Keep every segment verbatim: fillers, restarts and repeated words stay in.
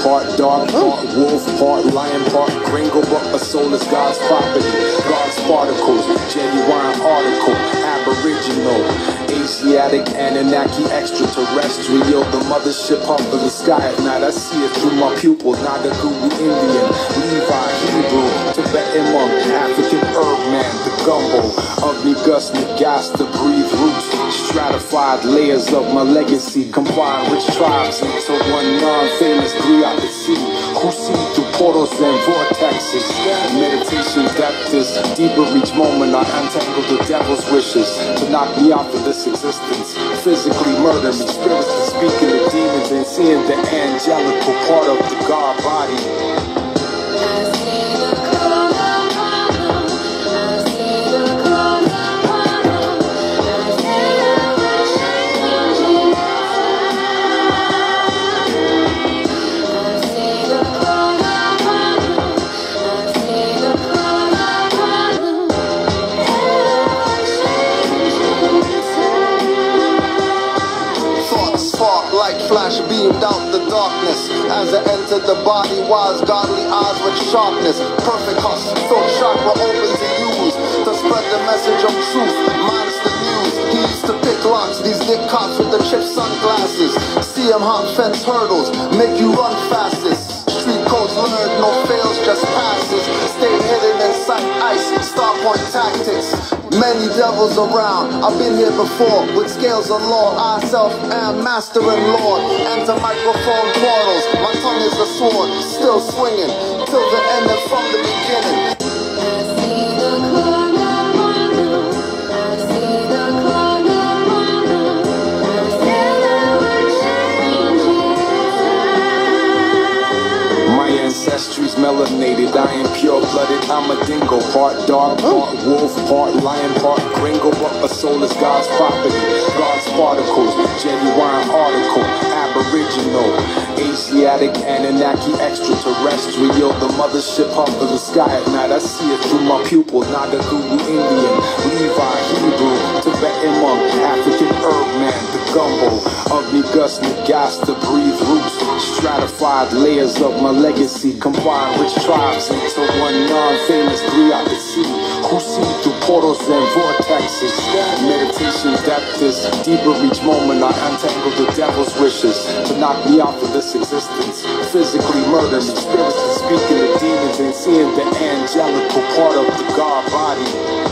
part dog, part wolf, part lion, part gringo, but a soul is God's property. God's particles, genuine article, aboriginal, Asiatic, Anunnaki, extraterrestrial. The mothership up in the sky at night. I see it through my pupil. Naga, Guru, Indian, Levi, Hebrew, Tibetan monk, African herb man, the gumbo of me, Gus, gas to breathe roots. Stratified layers of my legacy, combine rich tribes into one non-famous three I could see. Who see through portals and vortexes. Meditation depth is deeper each moment. I untangle the devil's wishes to knock me out of this existence. Physically murder me, spiritually speaking to demons and seeing the angelical part of the God body. Flash beamed out the darkness as I entered the body. Wise, godly eyes with sharpness. Perfect husk, throat chakra open to use to spread the message of truth. Minus the news. He used to pick locks. These dick cops with the chip sunglasses. See him hop fence hurdles, make you run fastest. Street codes learned, no fails, just passes. Stay hidden in sight, ice, star point tactics. Many devils around, I've been here before. With scales of law, I self am master and lord. Enter microphone portals, my tongue is a sword. Still swinging, till the end and from the beginning. Ancestry's melanated, I am pure-blooded, I'm a dingo, part dog, part wolf, part lion, part gringo, but a soul is God's property. God's particles, genuine article, aboriginal, Asiatic, Anunnaki, extraterrestrial. The mothership up in the sky at night. I see it through my pupil. Naga, Guru, Indian, Levi, Hebrew, Tibetan monk, African herb man, the gumbo of me, Gus, gas to breathe roots. Stratified layers of my legacy, combine rich tribes into one non-famous three I could see. Who see through portals and vortexes. Meditation depth is deeper each moment. I untangle the devil's wishes to knock me out of this existence. Physically murder me, spiritually speaking to demons and seeing the angelical part of the God body.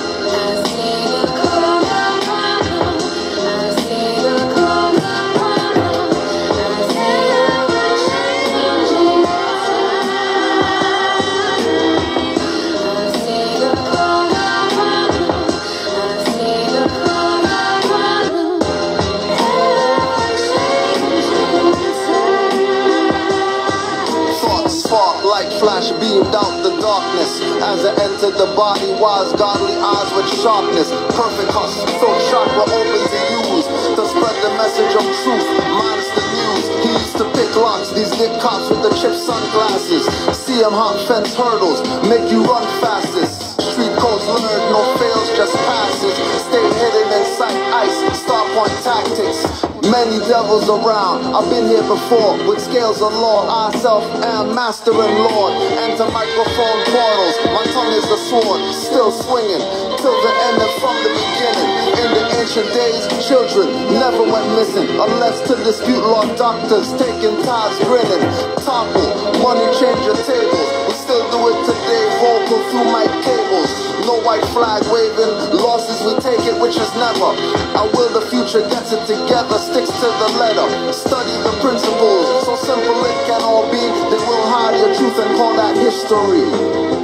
Flash beamed out the darkness as I entered the body. Wise, godly eyes with sharpness. Perfect husk, throat chakra open to use to spread the message of truth. Minus the news. He used to pick locks. These dick cops with the chip sunglasses. See him hop fence hurdles, make you run fastest. Street codes learned, no fails, just passes. Stay hidden in sight, ice, star point tactics. Many devils around, I've been here before. With scales of law, I self am master and lord. Enter microphone portals, my tongue is a sword. Still swinging, till the end and from the beginning. In the ancient days, children never went missing. Unless to dispute law doctors, taking ties grinning. Topple, money change your tables. We still do it today, vocal through my cables. No white flag waving, losses we take it, which is never. I will the future gets it together, sticks to the letter. Study the principles, so simple it can all be. They will hide your truth and call that history.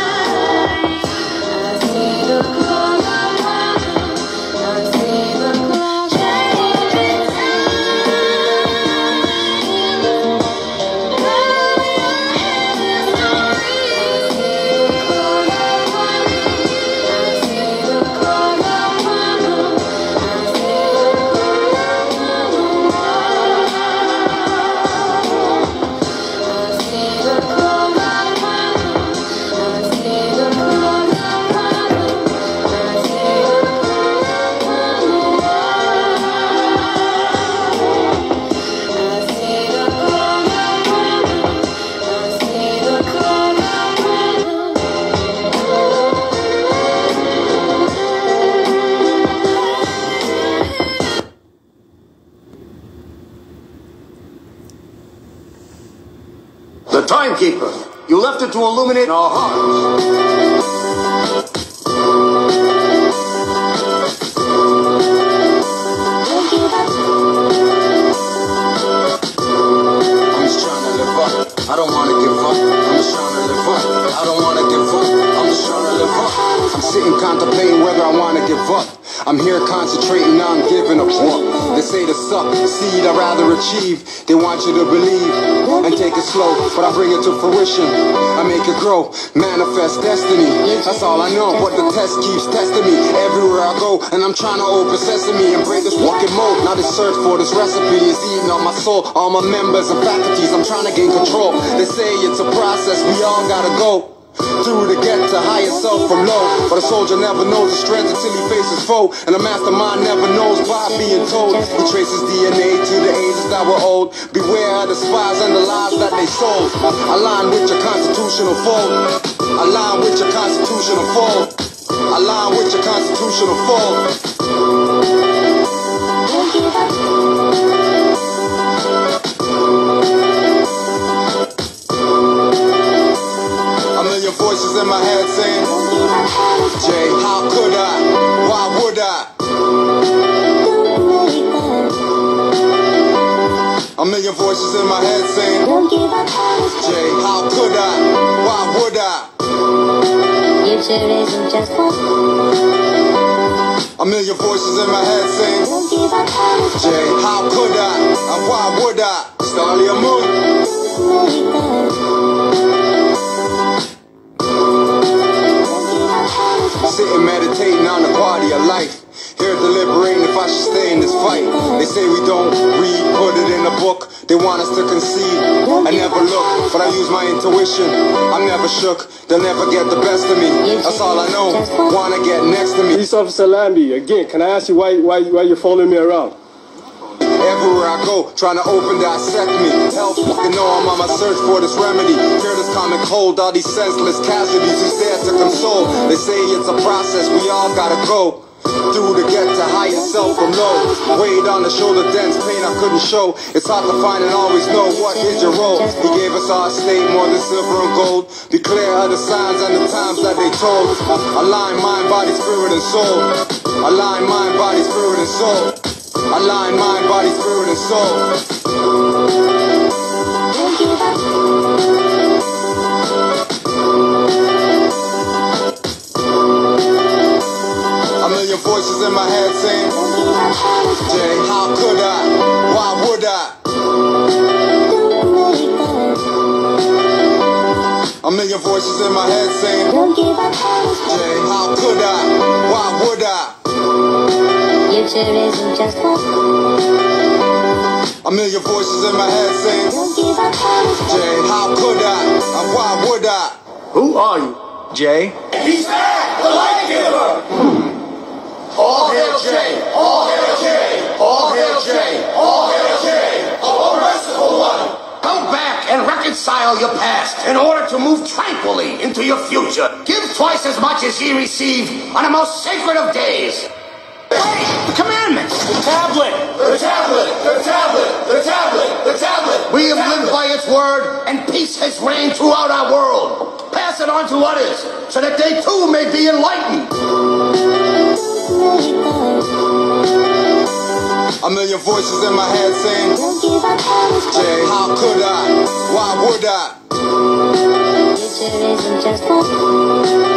I see the timekeeper. You left it to illuminate our hearts. I don't wanna give up, I'm just trying to live up. I don't wanna give up, I'm just trying to live up. I'm sitting contemplating whether I wanna give up. I'm here concentrating on giving up what they say to suck, seed I rather achieve. They want you to believe and take it slow, but I bring it to fruition. I make it grow, manifest destiny. That's all I know, but the test keeps testing me everywhere I go, and I'm trying to open sesame and break this fucking mold. Now this search for this recipe is eating on my soul, all my members and faculties. I'm trying to gain control. They say it's a process, we all gotta go through to get to higher self from low. But a soldier never knows his strength until he faces foe, and a mastermind never knows by being told. He traces D N A to the ages that were old. Beware of the spies and the lies that they sold. Align with your constitutional fold. Align with your constitutional fold. Align with your constitutional fold. Your voices in my head saying, Jay, how could I? Why would I? A million voices in my head saying, Jay, how could I? Why would I? Future isn't just one. A million voices in my head saying, Jay, how could I? And why would I? Starly a moon. Sitting meditating on the quality of life. Here deliberating if I should stay in this fight. They say we don't read, put it in a book. They want us to concede and never look, but I use my intuition. I'm never shook, they'll never get the best of me. That's all I know, wanna get next to me. Police Officer Lambie, again, can I ask you why, why, why you're following me around? Everywhere I go, trying to open, dissect me. Hell fucking know I'm on my search for this remedy. Fear this common cold, all these senseless casualties who's there to console. They say it's a process, we all gotta go through to get to higher self from low. Weighed on the shoulder, dense pain I couldn't show. It's hard to find and always know what is your role. He gave us our state more than silver and gold. Be clear of the signs and the times that they told. Align mind, body, spirit, and soul. Align mind, body, spirit, and soul. Align mind, body, spirit, and soul. A million voices in my head saying, Jay, how could I? Why would I? A million voices in my head saying, Jay, how could I? Why would I? Future isn't just one. A million voices in my head saying, Jay, how could I? And why would I? Who are you, Jay? He's back, the light giver! All hail Jay! All hail Jay! All hail Jay! All hail Jay! Oh, merciful one! Come back and reconcile your past in order to move tranquilly into your future. Give twice as much as ye receive on the most sacred of days. Hey, the commandments! The tablet! The tablet! The tablet! The tablet! The tablet! We have lived by its word, and peace has reigned throughout our world. Pass it on to others, so that they too may be enlightened. A million voices in my head saying, Jay, how could I? Why would I? Future isn't just one.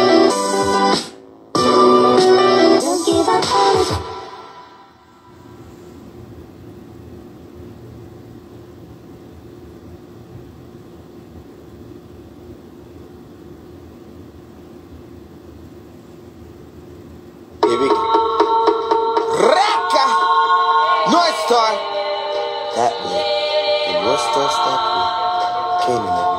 Reka! North Star! That way. The North Star's that way. Canaan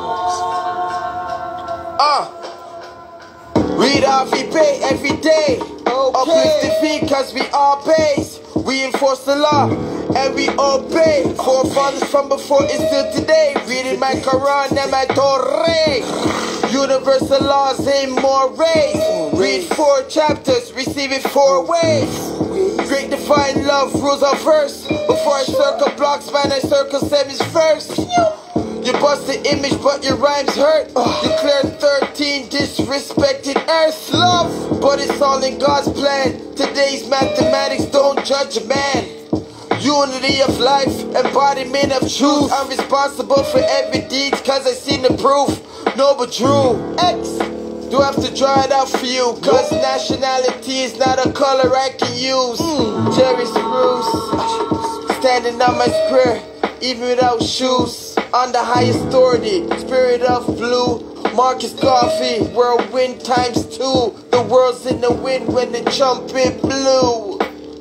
that moves. Uh! Read off, we pay every day. Okay. Uplift the feet cause we all base. We enforce the law and we obey. Forefathers from before is still today. Reading my Quran and my Torah. Universal laws ain't more race. Read four chapters, receive it four ways. Great divine love rules our verse. Before I circle blocks, man, I circle sevens first. You bust the image, but your rhymes hurt. You cleared thirteen disrespected earth. Love, but it's all in God's plan. Today's mathematics don't judge a man. Unity of life, embodiment of truth. I'm responsible for every deed, cause I seen the proof. No, but Drew X, do I have to draw it out for you? Cause nationality is not a color I can use. mm. Jerry Spruce, standing on my square, even without shoes. On the highest authority, spirit of blue. Marcus Coffee, whirlwind times two. The world's in the wind when the trumpet blew.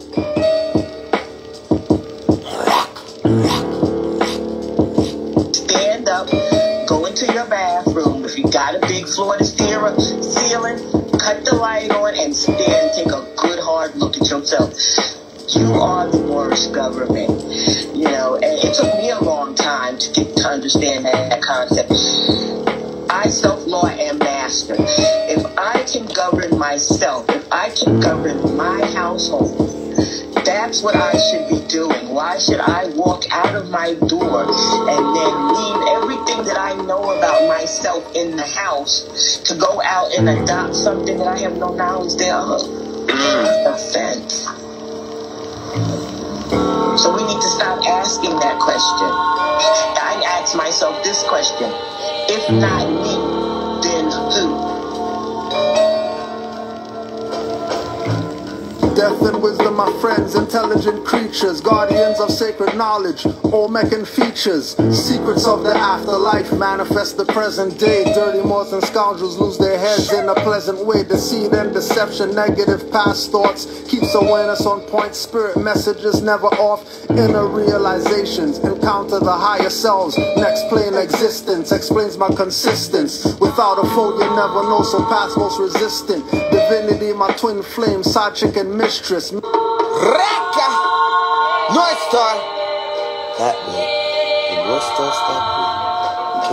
Stand up, go into your bathroom. If you got a big floor to steer a ceiling, cut the light on and stand and take a good hard look at yourself. You are the worst government. You know, and it took me a long time to get to understand that, that concept. I self-law am master. If I can govern myself, if I can govern my household, that's what I should be doing. Why should I walk out of my door and then leave everything that I know about myself in the house to go out and adopt something that I have no knowledge thereof? Offense. So we need to stop asking that question. I ask myself this question: if not me, then who? Death and wisdom, my friends, intelligent creatures, guardians of sacred knowledge, Olmecan features, secrets of the afterlife, manifest the present day. Dirty mortals and scoundrels lose their heads in a pleasant way. Deceit and deception, negative past thoughts, keeps awareness on point, spirit messages never off. Inner realizations, encounter the higher selves, next plane existence, explains my consistence. Without a foe you never know, so past most resistant. Divinity, my twin flame, side chick and mistress. Raka! North Star! That way, the North Star's that way.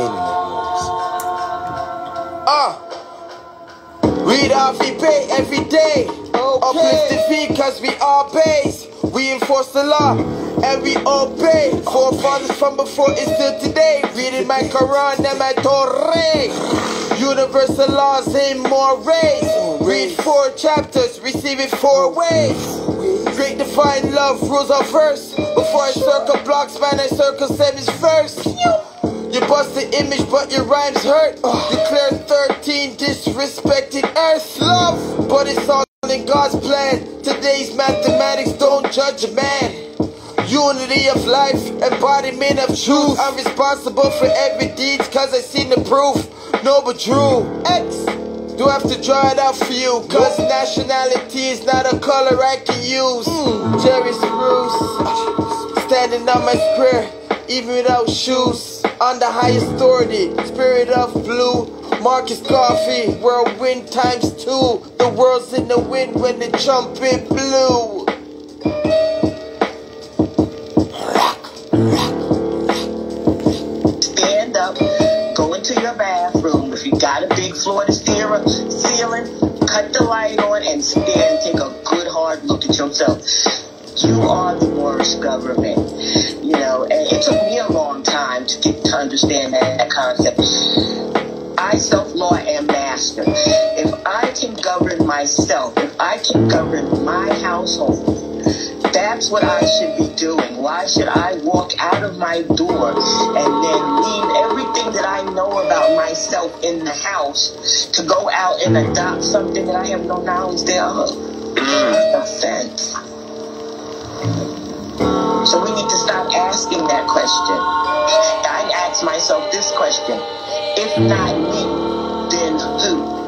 Canaan knows. Uh! Read our V P every day. Okay. Uplift the V cause we are base. We enforce the law and we obey. Forefathers from before is still today. Reading my Quran and my Torah. Universal laws in more ways. Read four chapters, receive it four ways. Great divine love rules our verse. Before I circle blocks, man, I circle sevens first. You bust the image, but your rhymes hurt. You cleared thirteen disrespected earth. Love, but it's all in God's plan. Today's mathematics don't judge a man. Unity of life, embodiment of truth. I'm responsible for every deed cause I seen the proof. No, but Drew X, do I have to draw it out for you? Cause nationality is not a color I can use. mm. Jerry Spruce, standing on my square, even without shoes. On the highest authority, spirit of blue. Marcus Coffee, whirlwind times two. The world's in the wind when the trumpet blew. Stand up, go into your bathroom. If you got a big floor to steer a ceiling, cut the light on and stand and take a good hard look at yourself. You are the worst government. You know, and it took me a long time to get to understand that, that concept. I self-law am master. If I can govern myself, if I can govern my household, that's what I should be doing. Why should I walk out of my door and then leave everything that I know about myself in the house to go out and adopt something that I have no knowledge thereof? Offense. So we need to stop asking that question. I ask myself this question: if not me, then who?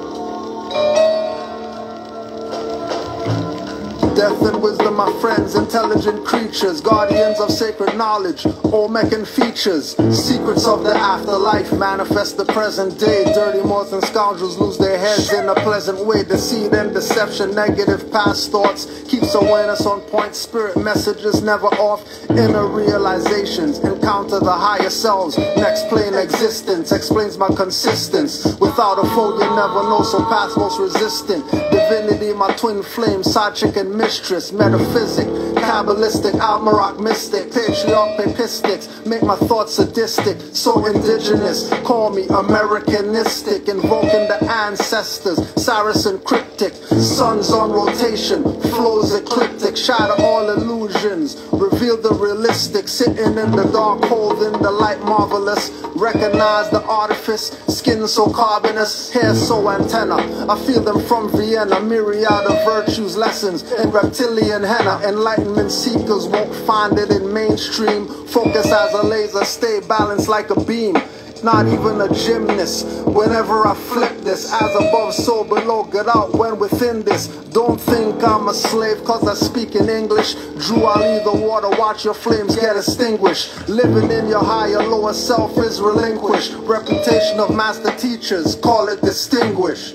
Death and wisdom, my friends, intelligent creatures, guardians of sacred knowledge, Olmecan features, secrets of the afterlife, manifest the present day. Dirty mortals and scoundrels lose their heads in a pleasant way. Deceit and deception, negative past thoughts, keeps awareness on point, spirit messages never off. Inner realizations, encounter the higher selves, next plane existence, explains my consistence. Without a foe you never know, so past most resistant. Divinity, my twin flame, side chick and mistress. mistress, metaphysic, Kabbalistic, Almaroc mystic, patriarch, papistics, make my thoughts sadistic, so indigenous, call me Americanistic, invoking the ancestors, Saracen cryptic, suns on rotation, flows ecliptic, shatter all illusions, reveal the realistic, sitting in the dark, holding the light marvelous, recognize the artifice, skin so carbonous, hair so antenna, I feel them from Vienna, myriad of virtues, lessons in reptilian henna, enlightenment seekers won't find it in mainstream, focus as a laser, stay balanced like a beam, not even a gymnast, whenever I flip this, as above so below, get out when within this, don't think I'm a slave cause I speak in English, Drew Ali the water, watch your flames get extinguished, living in your higher lower self is relinquished, reputation of master teachers, call it distinguished.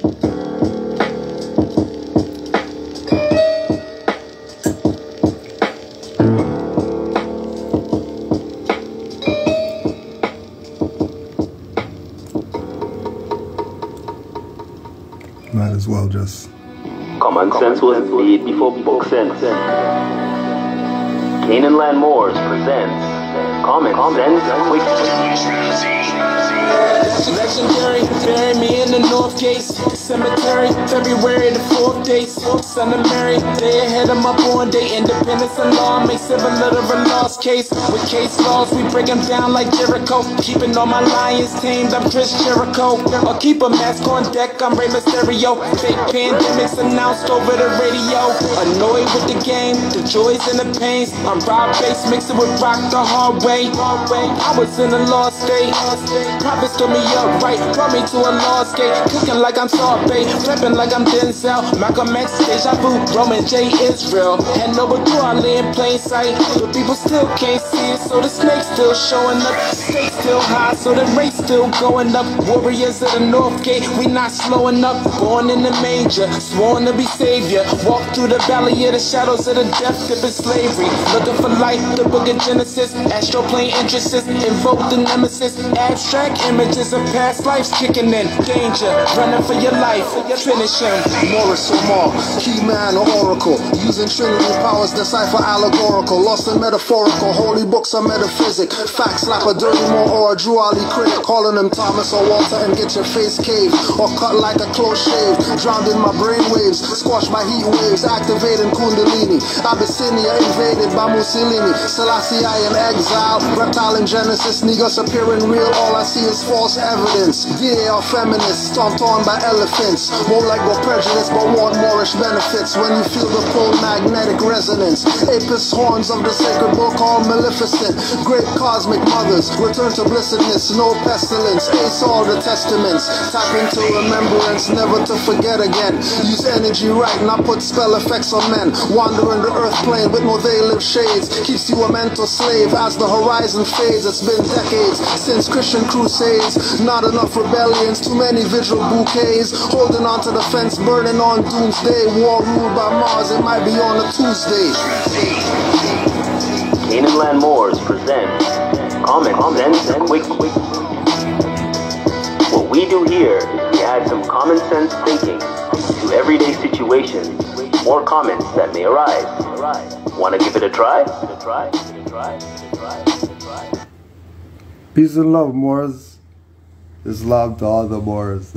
Might as well just. Common sense was made before book sense. Canaan Land Moors presents Common Sense Quick. Legendary, bury me in the North Gate Cemetery, February the fourth date. Son of Mary, day ahead of my born day. Independence and law makes civil literal lost case. With case laws, we break them down like Jericho. Keeping all my lions tamed, I'm Chris Jericho. Or keep a mask on deck, I'm Rey Mysterio. Fake pandemics announced over the radio. Annoyed with the game, the joys and the pains. I'm Rob Bass, mixed it with rock the hard way. I was in a lost state. Prophets stood me up right, brought me to a lost gate. Cooking like I'm sorbet, flipping like I'm Denzel. Malcolm X, Deja Vu, Roman J. Israel. And over do I lay in plain sight, but people still can't see it. So the snake's still showing up, stakes still high, so the rate's still going up. Warriors of the North Gate, we not slowing up. Born in the manger, sworn to be savior. Walk through the valley of the shadows of the death dip in slavery. Looking for life, the book of Genesis. Astro plane interests, invoke the nemesis. Abstract images of past lives kicking in. Danger, running for your life, finish him. Morris Omar, key man or oracle, using Trinity powers, decipher allegorical, lost and metaphorical, holy books are metaphysic, facts slap a dirty more or a Drew Ali critic, calling him Thomas or Walter and get your face caved, or cut like a close shave, drowned in my brain waves, squash my heat waves, activating Kundalini, Abyssinia invaded by Mussolini, Selassie I in exile, reptile in Genesis, niggas appearing real, all I see is false evidence, D A are feminists, stomped on by elephants, won't like go prejudice but want Moorish benefits, when you feel the cold magnetic resonance, Apis horns of the sacred book called Maleficent, great cosmic mothers, return to blessedness, no pestilence, ace all the testaments, tap into remembrance, never to forget again, use energy right, not put spell effects on men, wandering the earth plane with no veil of shades, keeps you a mental slave as the horizon fades, it's been decades since Christian crusades, not enough rebellions, too many vigil bouquets, holding on to the fence, burning on doomsday, war ruled by Mars, it might be on a Tuesday. Canaan Land Moors presents Common Sense Quick. What we do here is we add some common sense thinking to everyday situations or comments that may arise. Want to give it a try? Peace and love, Moors. Islam to all the Moors.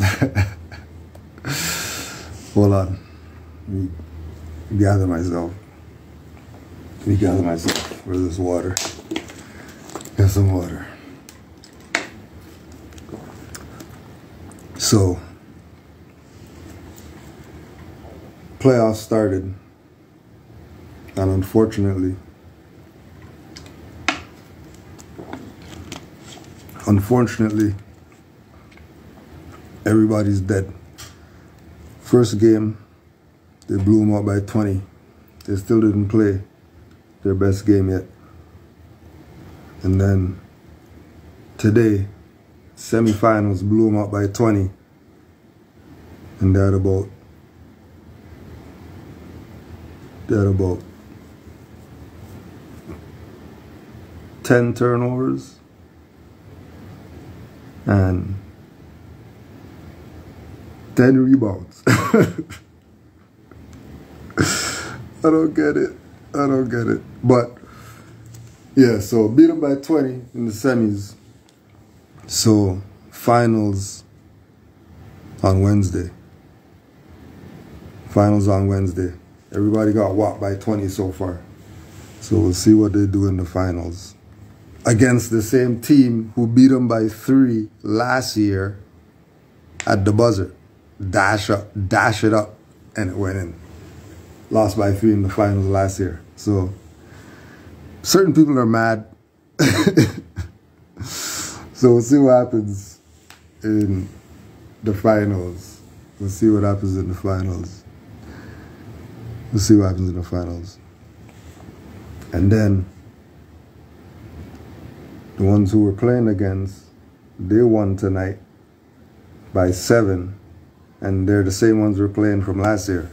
Hold on. Let me gather myself. Let me gather myself. Where's this water? Get some water. So, playoffs started, and unfortunately, unfortunately, everybody's dead. First game, they blew them out by twenty. They still didn't play their best game yet. And then today, semifinals, blew them out by twenty. And they had about, they had about ten turnovers and ten rebounds. I don't get it. I don't get it. But, yeah, so beat them by twenty in the semis. So, finals on Wednesday. Finals on Wednesday. Everybody got whopped by twenty so far. So we'll see what they do in the finals. Against the same team who beat them by three last year at the buzzer. Dash up, dash it up, and it went in. Lost by three in the finals last year. So certain people are mad. So we'll see what happens in the finals. We'll see what happens in the finals. We'll see what happens in the finals. And then the ones who we're playing against, they won tonight by seven, and they're the same ones we're playing from last year.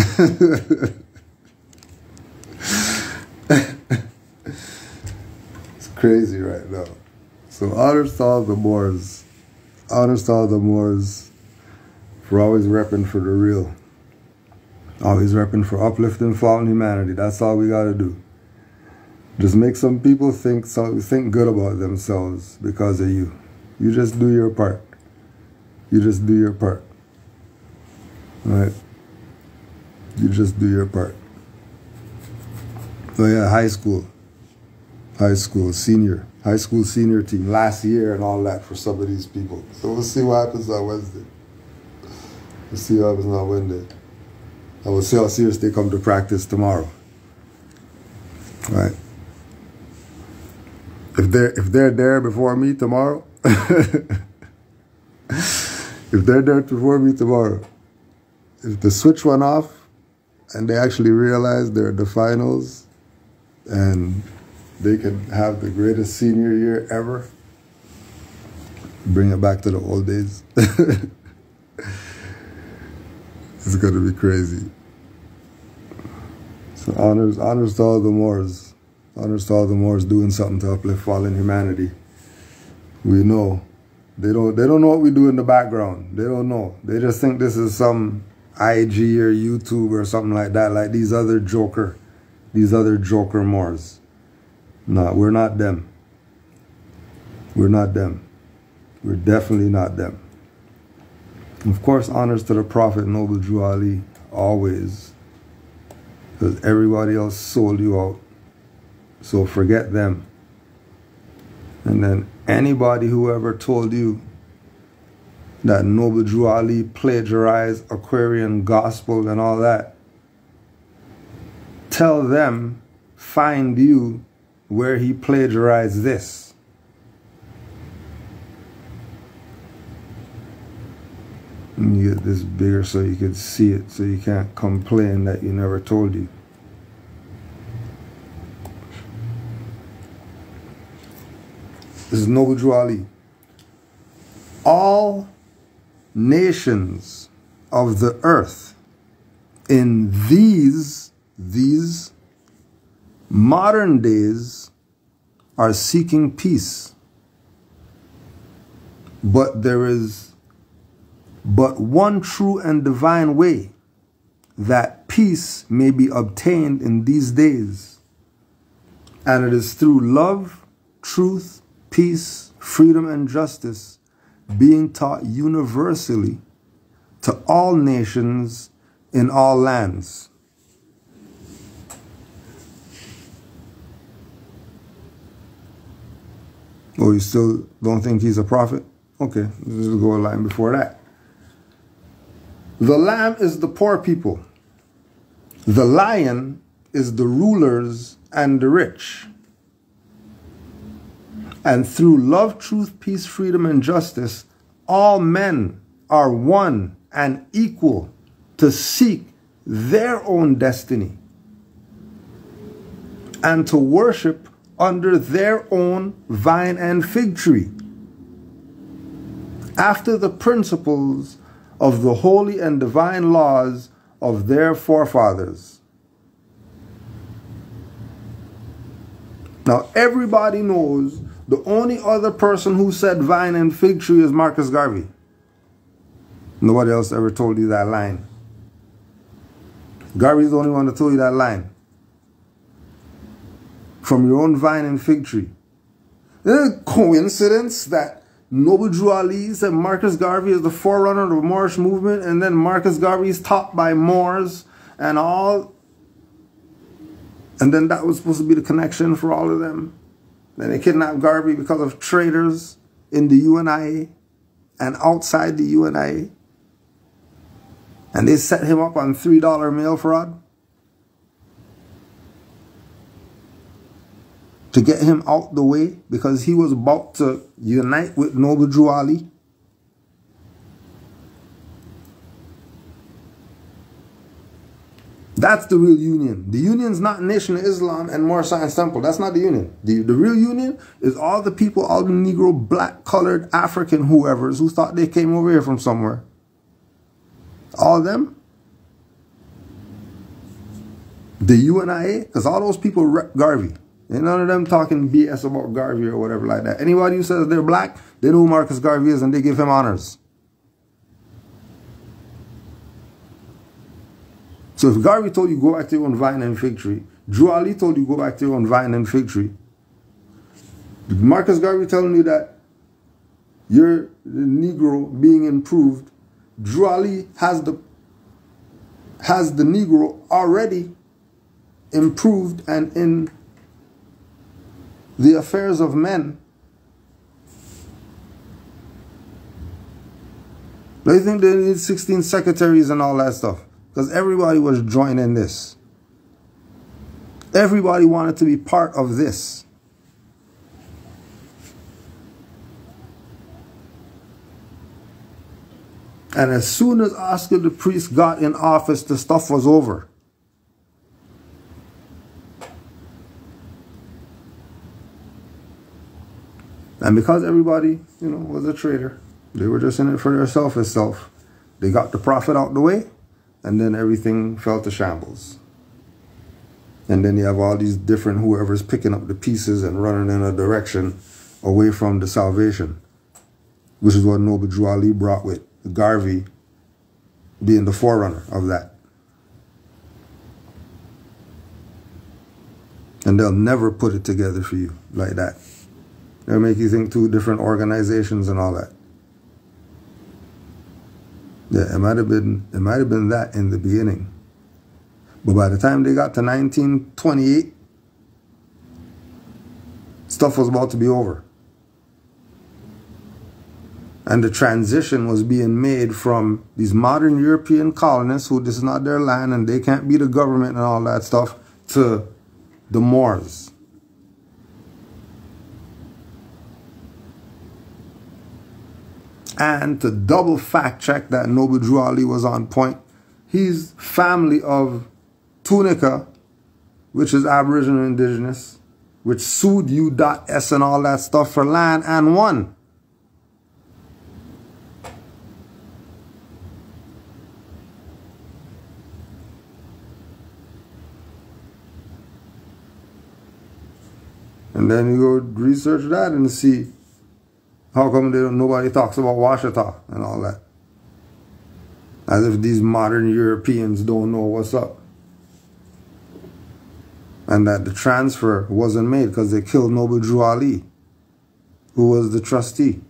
It's crazy right now. So honors to all the Moors. Honors to all the Moors for always repping for the real. Always repping for uplifting fallen humanity. That's all we gotta do. Just make some people think so, think good about themselves because of you. You just do your part. You just do your part. All right? You just do your part. Oh yeah, high school. High school, senior. High school senior team last year and all that for some of these people. So we'll see what happens on Wednesday. We'll see what happens on Wednesday. And we'll see how serious they come to practice tomorrow. All right? If they're, if they're there before me tomorrow, if they're there before me tomorrow, if the switch went off and they actually realize they're at the finals and they can have the greatest senior year ever, bring it back to the old days. It's going to be crazy. So honors, honors to all the Moors. Honors to all the Moors doing something to uplift fallen humanity. We know. They don't, they don't know what we do in the background. They don't know. They just think this is some I G or YouTube or something like that, like these other joker, these other joker Moors. No, we're not them. We're not them. We're definitely not them. Of course, honors to the Prophet Noble Drew Ali, always. Because everybody else sold you out. So forget them. And then anybody who ever told you that Noble Drew Ali plagiarized Aquarian gospel and all that, tell them, find you where he plagiarized this. And you get this bigger so you could see it, so you can't complain that you never told you. This is Noble Drew Ali. All nations of the earth in these, these modern days are seeking peace. But there is but one true and divine way that peace may be obtained in these days. And it is through love, truth, peace, freedom, and justice being taught universally to all nations in all lands. Oh, you still don't think he's a prophet? Okay, let's just go a line before that. The lamb is the poor people. The lion is the rulers and the rich. And through love, truth, peace, freedom, and justice, all men are one and equal to seek their own destiny and to worship under their own vine and fig tree, after the principles of the holy and divine laws of their forefathers. Now, everybody knows the only other person who said vine and fig tree is Marcus Garvey. Nobody else ever told you that line. Garvey's the only one that told you that line. From your own vine and fig tree. Isn't it a coincidence that Noble Drew Ali said Marcus Garvey is the forerunner of the Moorish movement, and then Marcus Garvey is taught by Moors and all, and then that was supposed to be the connection for all of them. Then they kidnapped Garvey because of traitors in the U N I A and outside the U N I A. And they set him up on three dollar mail fraud to get him out the way because he was about to unite with Noble Drew Ali. That's the real union. The union's not Nation of Islam and Moorish Science Temple. That's not the union. The, the real union is all the people, all the Negro, black, colored, African, whoever's who thought they came over here from somewhere. All of them. The U N I A, because all those people rep Garvey. And none of them talking B S about Garvey or whatever like that. Anybody who says they're black, they know who Marcus Garvey is and they give him honors. So if Garvey told you go back to your own vine and fig tree, Drew Ali told you go back to your own vine and fig tree, Marcus Garvey telling you that you're the Negro being improved, Drew Ali has the, has the Negro already improved and in the affairs of men. They think they need sixteen secretaries and all that stuff. Because everybody was joining this. Everybody wanted to be part of this. And as soon as Oscar the Priest got in office, the stuff was over. And because everybody, you know, was a traitor, they were just in it for their selfish self. They got the profit out the way, and then everything fell to shambles. And then you have all these different whoever's picking up the pieces and running in a direction away from the salvation, which is what Noble Drew Ali brought with Garvey being the forerunner of that. And they'll never put it together for you like that. They'll make you think two different organizations and all that. Yeah, it might have been it might have been that in the beginning. But by the time they got to nineteen twenty-eight, stuff was about to be over. And the transition was being made from these modern European colonists who this is not their land and they can't be the government and all that stuff to the Moors. And to double fact check that Noble Drew Ali was on point, he's family of Tunica, which is Aboriginal Indigenous, which sued U S and all that stuff for land and won. And then you go research that and see how come they don't, nobody talks about Washita and all that. As if these modern Europeans don't know what's up. And that the transfer wasn't made because they killed Noble Drew Ali, who was the trustee.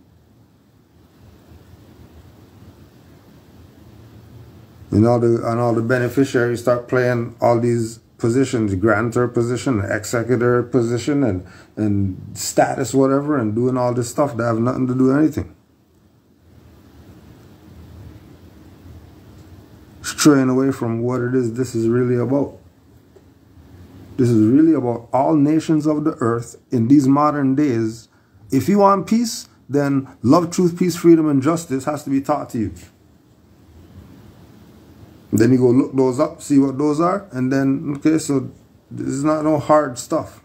And all the, and all the beneficiaries start playing all these positions, grantor position, executor position, and, and status whatever, and doing all this stuff that have nothing to do with anything. Straying away from what it is this is really about. This is really about all nations of the earth in these modern days. If you want peace, then love, truth, peace, freedom, and justice has to be taught to you. Then you go look those up, see what those are, and then, okay, so this is not no hard stuff.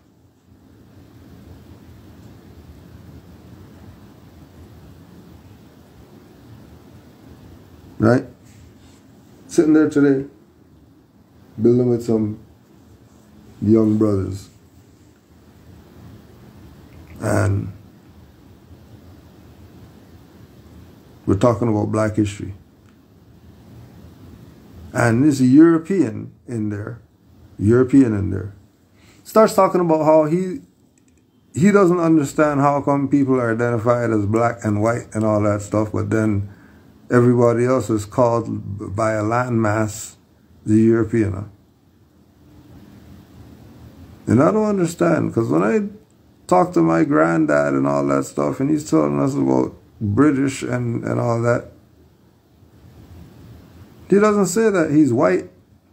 Right? Sitting there today, building with some young brothers. And we're talking about black history. And there's a European in there, European in there, starts talking about how he he doesn't understand how come people are identified as black and white and all that stuff, but then everybody else is called by a landmass the European. And I don't understand, because when I talk to my granddad and all that stuff, and he's telling us about British and, and all that, he doesn't say that he's white.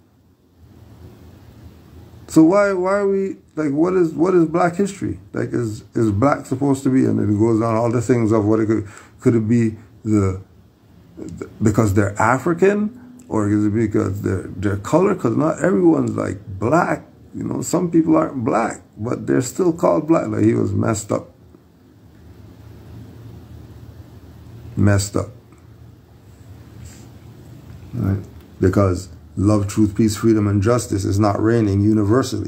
So why why are we, like, what is what is black history? Like, is is black supposed to be? And it goes on all the things of what it could, could it be the, the because they're African, or is it because they're their color? Because not everyone's like black. You know, some people aren't black, but they're still called black. Like, he was messed up. Messed up. Right? Because love, truth, peace, freedom, and justice is not reigning universally.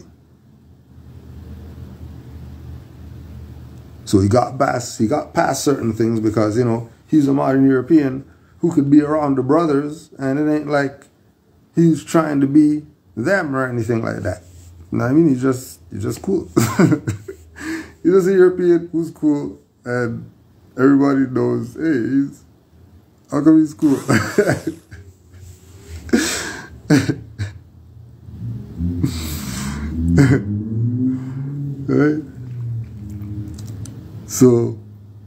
So he got past, he got past certain things because, you know, he's a modern European who could be around the brothers, and it ain't like he's trying to be them or anything like that. You know what I mean? He's just, he's just cool. He's just a European who's cool, and everybody knows, hey, he's, how come he's cool? Right? So,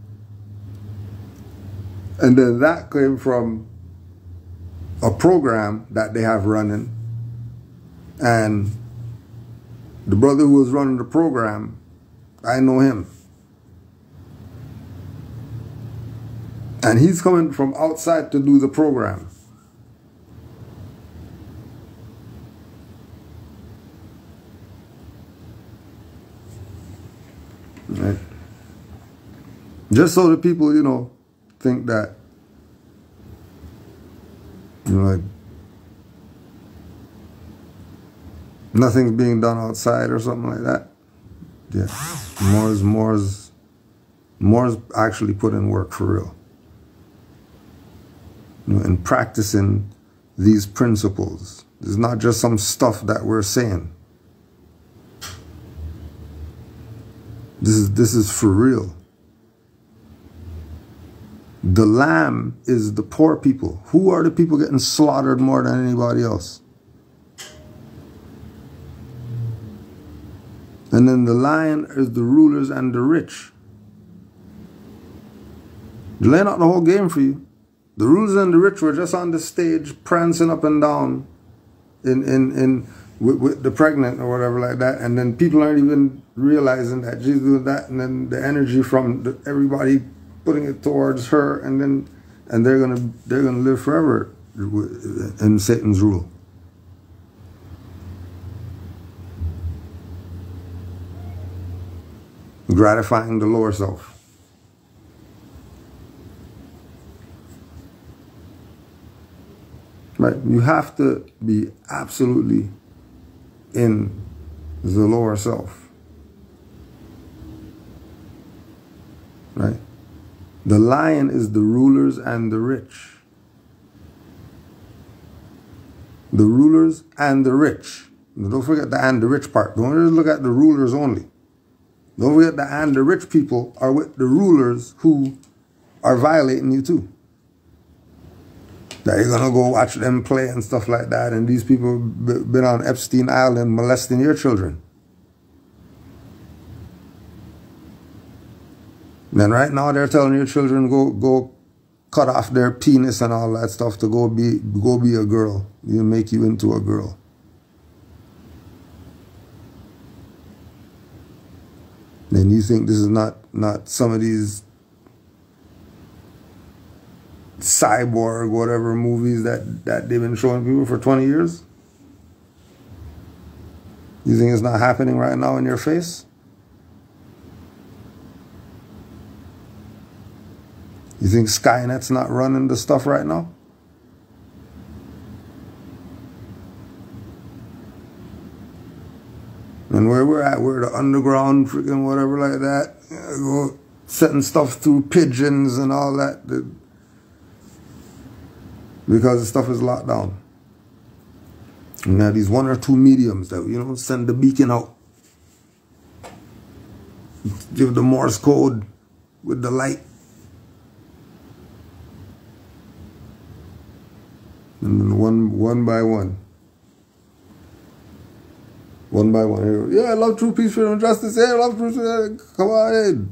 and then that came from a program that they have running, and the brother who was running the program, I know him. And he's coming from outside to do the program. Right? Just so the people, you know, think that, you know, like, nothing's being done outside or something like that. Yeah. Moore's, Moore's, Moore's actually put in work for real. You know, and practicing these principles. It's not just some stuff that we're saying. This is, this is for real. The lamb is the poor people. Who are the people getting slaughtered more than anybody else? And then the lion is the rulers and the rich. They're laying out the whole game for you. The rulers and the rich were just on the stage prancing up and down in, in, in, with, with the pregnant or whatever like that. And then people aren't even realizing that she's doing that. And then the energy from the, everybody putting it towards her. And then, and they're going to, they're going to live forever in Satan's rule. Gratifying the lower self. Right? You have to be absolutely in the lower self. Right? The lion is the rulers and the rich. The rulers and the rich. Don't forget the and the rich part. Don't just look at the rulers only. Don't forget that and the rich people are with the rulers who are violating you too. That you're going to go watch them play and stuff like that, and these people have been on Epstein Island molesting your children. Then right now they're telling your children go go cut off their penis and all that stuff to go be go be a girl. You make you into a girl. Then you think this is not, not some of these cyborg, whatever movies that, that they've been showing people for twenty years? You think it's not happening right now in your face? You think Skynet's not running the stuff right now? And where we're at, we're the underground, freaking whatever like that, go setting stuff through pigeons and all that, because the stuff is locked down. And now these one or two mediums that, you know, send the beacon out. Give the Morse code with the light. And then one, one by one. One by one. Here, yeah, I love truth, peace, freedom, and justice. Yeah, I love truth. Yeah, come on in.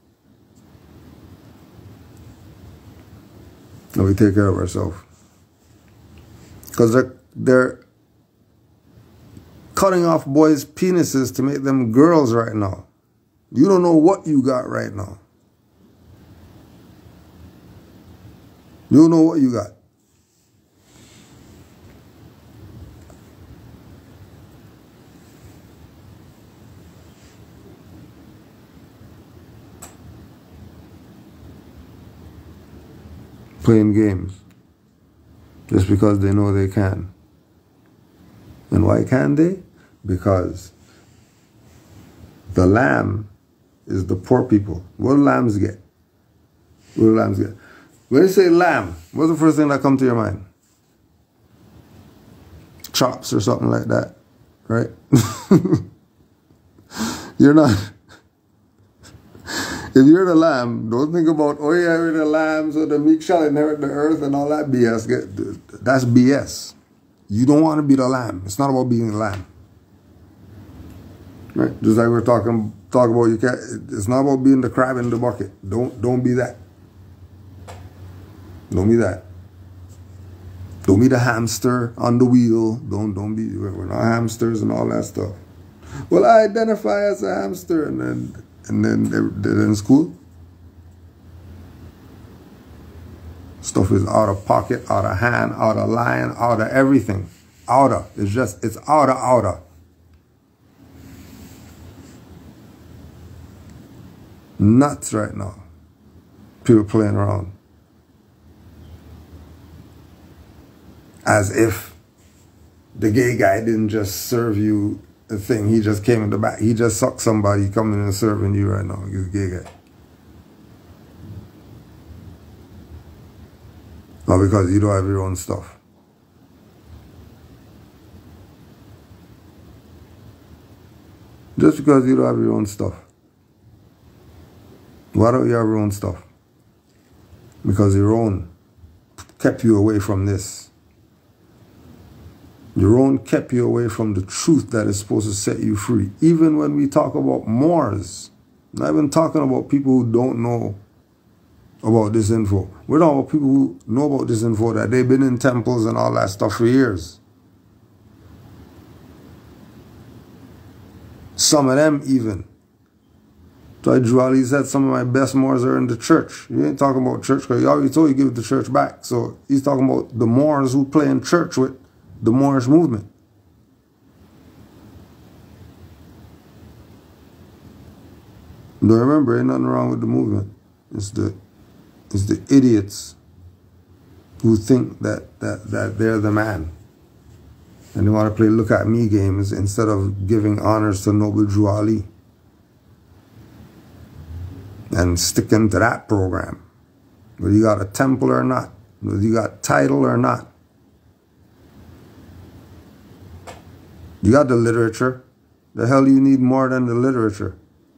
And we take care of ourselves. Because they're, they're cutting off boys' penises to make them girls right now. You don't know what you got right now. You don't know what you got. Playing games. Just because they know they can. And why can they? Because the lamb is the poor people. What do lambs get? What do lambs get? When you say lamb, what's the first thing that comes to your mind? Chops or something like that, right? You're not... If you're the lamb, don't think about, oh yeah, we're the lamb, so the meek shall inherit the earth and all that B S. That's B S. You don't want to be the lamb. It's not about being the lamb. Right? Just like we're talking talk about, you can't, it's not about being the crab in the bucket. Don't don't be that. Don't be that. Don't be the hamster on the wheel. Don't don't be, we're not hamsters and all that stuff. Well, I identify as a hamster, and then and then they're in school. Stuff is out of pocket, out of hand, out of line, out of everything. Out of. It's just, it's out of, out of. Nuts right now. People playing around. As if the gay guy didn't just serve you a thing. He just came in the back. He just sucked somebody coming in and serving you right now. He's a gay guy. Not because you don't have your own stuff. Just because you don't have your own stuff. Why don't you have your own stuff? Because your own kept you away from this. Your own kept you away from the truth that is supposed to set you free. Even when we talk about Moors, I'm not even talking about people who don't know about this info. We're talking about people who know about this info, that they've been in temples and all that stuff for years. Some of them even. So Drew Ali said some of my best Moors are in the church. You ain't talking about church, because he already told you give the church back. So he's talking about the Moors who play in church with the Moorish movement. But remember, ain't nothing wrong with the movement. It's the it's the idiots who think that that that they're the man. And they want to play look at me games instead of giving honors to Noble Drew Ali. And sticking to that program. Whether you got a temple or not. Whether you got title or not. You got the literature. The hell you need more than the literature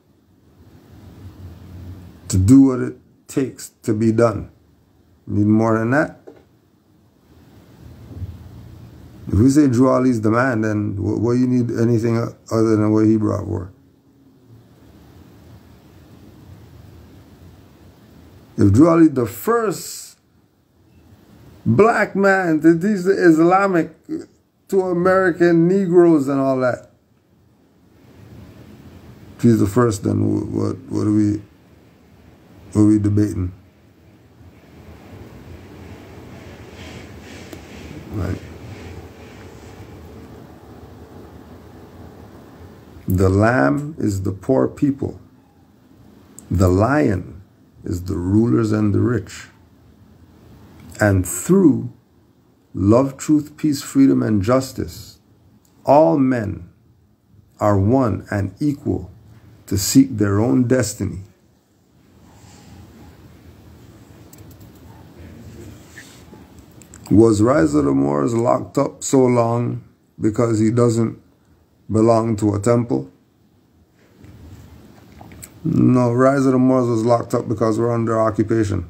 to do what it takes to be done. You need more than that. If we say Drew Ali's the man, then what, what you need anything other than what he brought for? If Drew Ali the first black man to teach the Islamic to American Negroes and all that, if he's the first, then what what are we what are we debating? Right. The lamb is the poor people. The lion is the rulers and the rich. And through love, truth, peace, freedom, and justice, all men are one and equal to seek their own destiny. Was Rise of the Moors locked up so long because he doesn't belong to a temple? No, Rise of the Moors was locked up because we're under occupation.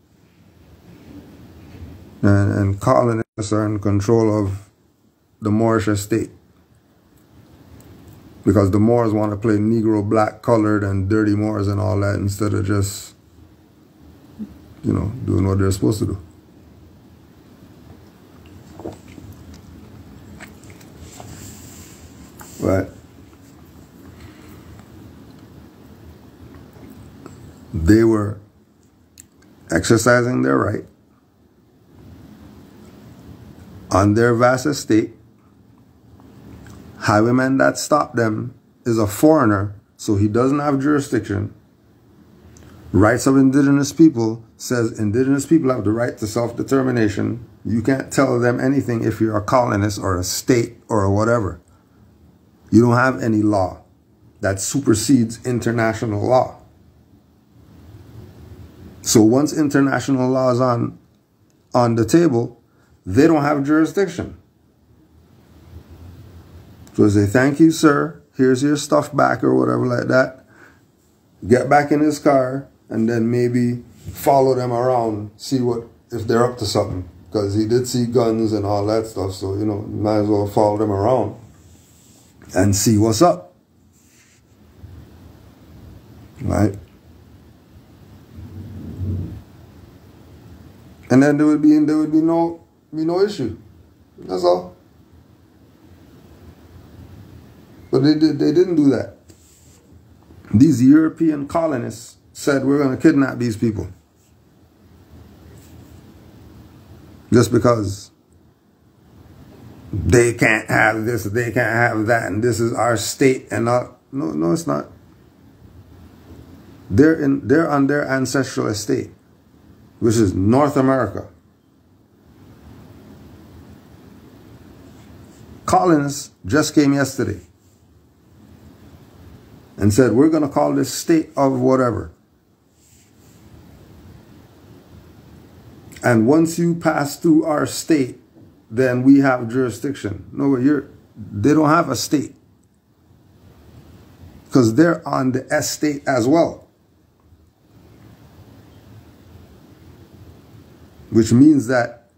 And, and colonists are in control of the Moorish estate. Because the Moors want to play Negro, black, colored, and dirty Moors and all that instead of just, you know, doing what they're supposed to do. Right. They were exercising their right on their vast estate. Highwayman that stopped them is a foreigner, so he doesn't have jurisdiction. Rights of indigenous people says indigenous people have the right to self-determination. You can't tell them anything if you're a colonist or a state or a whatever. You don't have any law that supersedes international law. So once international law is on, on the table, they don't have jurisdiction. So they say, thank you, sir. Here's your stuff back or whatever like that. Get back in his car and then maybe follow them around, see what if they're up to something. Because he did see guns and all that stuff. So, you know, might as well follow them around and see what's up. Right? And then there would be there would be no be no issue. That's all. But they did they didn't do that. These European colonists said we're gonna kidnap these people. Just because they can't have this, they can't have that, and this is our state and not no no it's not. They're in they're on their ancestral estate, which is North America. Colonists just came yesterday and said, we're going to call this state of whatever. And once you pass through our state, then we have jurisdiction. No, you're, they don't have a state. Because they're on the estate as well. Which means that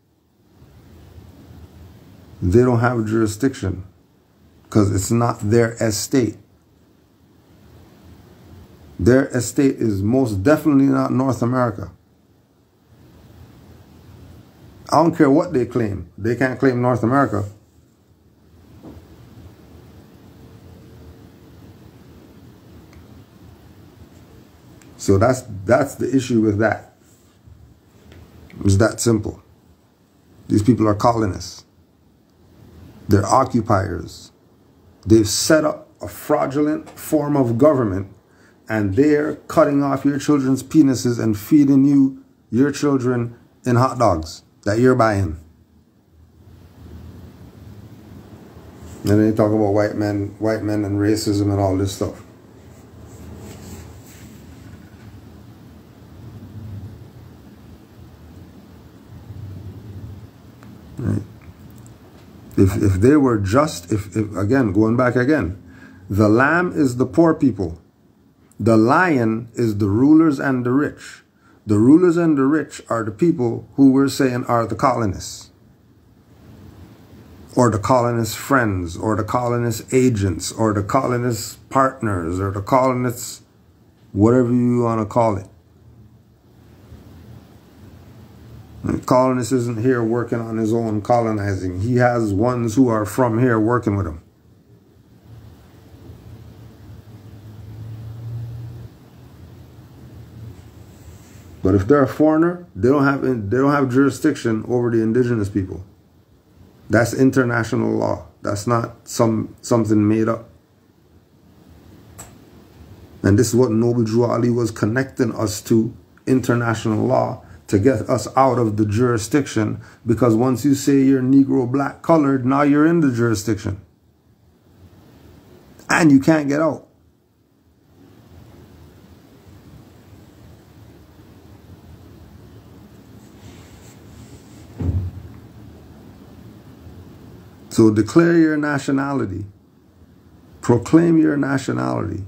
they don't have jurisdiction because it's not their estate. Their estate is most definitely not North America. I don't care what they claim. They can't claim North America. So that's that's the issue with that. It's that simple. These people are colonists. They're occupiers. They've set up a fraudulent form of government, and they're cutting off your children's penises and feeding you, your children, in hot dogs that you're buying. And they talk about white men, white men and racism and all this stuff. Right. If, if they were just, if, if again, going back again, the lamb is the poor people. The lion is the rulers and the rich. The rulers and the rich are the people who we're saying are the colonists. Or the colonist friends, or the colonist agents, or the colonist partners, or the colonists, whatever you want to call it. The colonist isn't here working on his own colonizing. He has ones who are from here working with him. But if they're a foreigner, they don't have they don't have jurisdiction over the indigenous people. That's international law. That's not some something made up. And this is what Noble Drew Ali was connecting us to, international law, to get us out of the jurisdiction. Because once you say you're Negro, black, colored, now you're in the jurisdiction. And you can't get out. So So declare your nationality. Proclaim your nationality.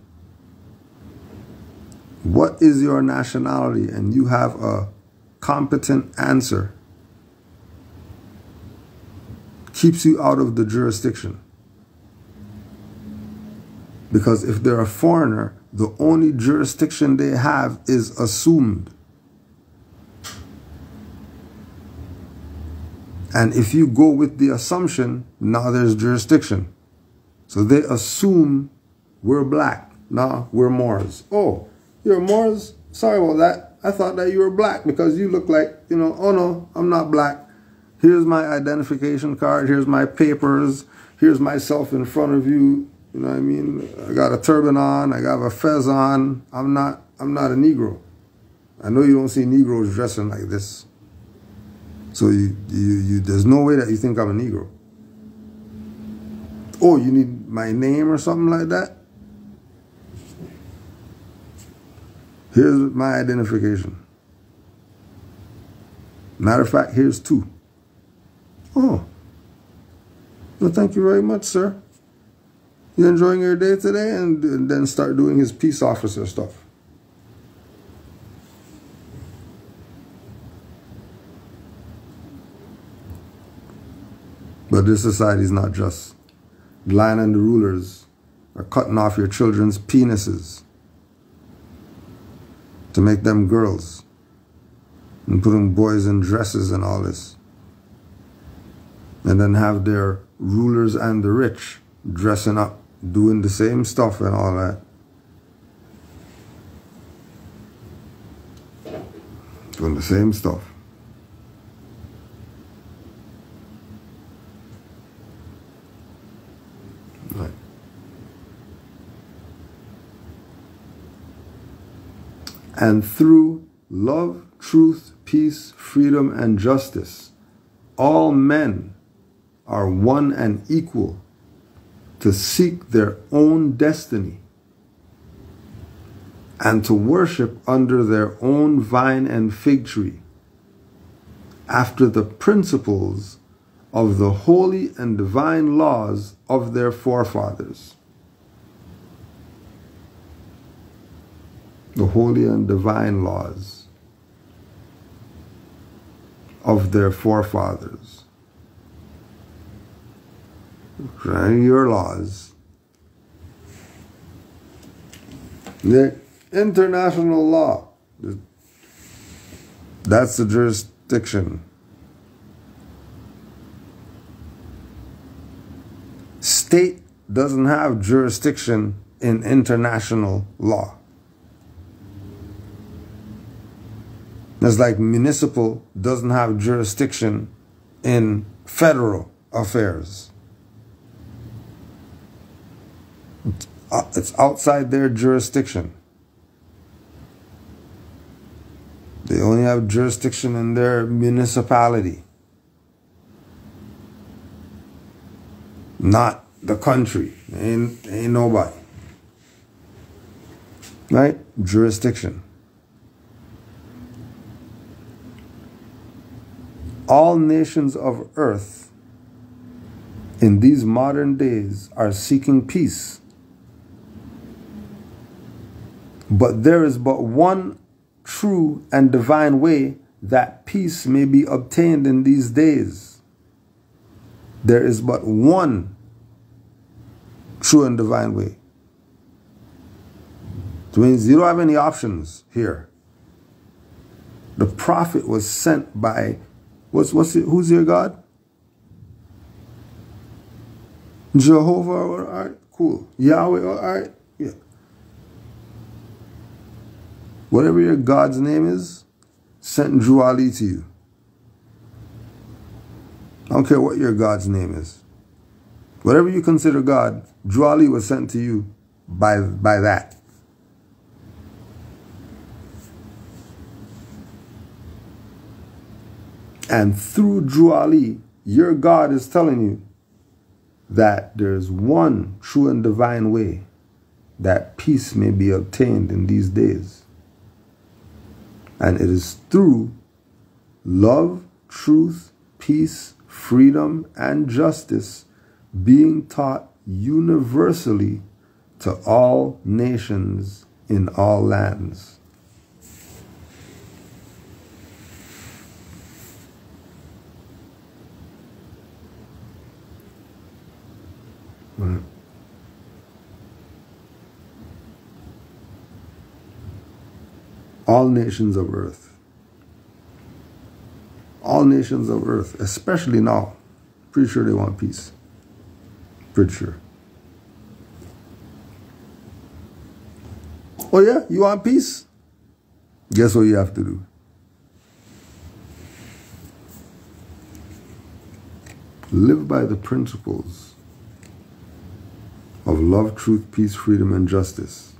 What is your nationality? And you have a competent answer. Keeps you out of the jurisdiction. Because if they're a foreigner, the only jurisdiction they have is assumed. And if you go with the assumption, now there's jurisdiction. So they assume we're black. Nah, we're Moors. Oh, you're Moors? Sorry about that. I thought that you were black because you look like, you know, oh no, I'm not black. Here's my identification card. Here's my papers. Here's myself in front of you. You know what I mean? I got a turban on. I got a fez on. I'm not, I'm not a Negro. I know you don't see Negroes dressing like this. So you, you, you, there's no way that you think I'm a Negro. Oh, you need my name or something like that? Here's my identification. Matter of fact, here's two. Oh. Well, thank you very much, sir. You enjoying your day today? And, and then start doing his peace officer stuff. But this society is not just. The lion and the rulers are cutting off your children's penises to make them girls and putting boys in dresses and all this. And then have their rulers and the rich dressing up, doing the same stuff and all that. Doing the same stuff. Right. And through love, truth, peace, freedom, and justice, all men are one and equal to seek their own destiny and to worship under their own vine and fig tree after the principles of the holy and divine laws of their forefathers. The holy and divine laws of their forefathers. Your laws. The international law. That's the jurisdiction. State doesn't have jurisdiction in international law. It's like municipal doesn't have jurisdiction in federal affairs. It's outside their jurisdiction. They only have jurisdiction in their municipality, not the country. Ain't, ain't nobody. Right? Jurisdiction. All nations of earth in these modern days are seeking peace. But there is but one true and divine way that peace may be obtained in these days. There is but one true and divine way. It means you don't have any options here. The prophet was sent by, what's, what's it, who's your God? Jehovah, all right, cool. Yahweh, all right, yeah. Whatever your God's name is, sent Drew Ali to you. I don't care what your God's name is. Whatever you consider God, Drew Ali was sent to you by, by that. And through Drew Ali, your God is telling you that there's one true and divine way that peace may be obtained in these days. And it is through love, truth, peace, freedom, and justice being taught universally to all nations in all lands. Right. All nations of earth. All nations of earth, especially now. Pretty sure they want peace. Pretty sure. Oh yeah, you want peace? Guess what you have to do? Live by the principles of love, truth, peace, freedom, and justice.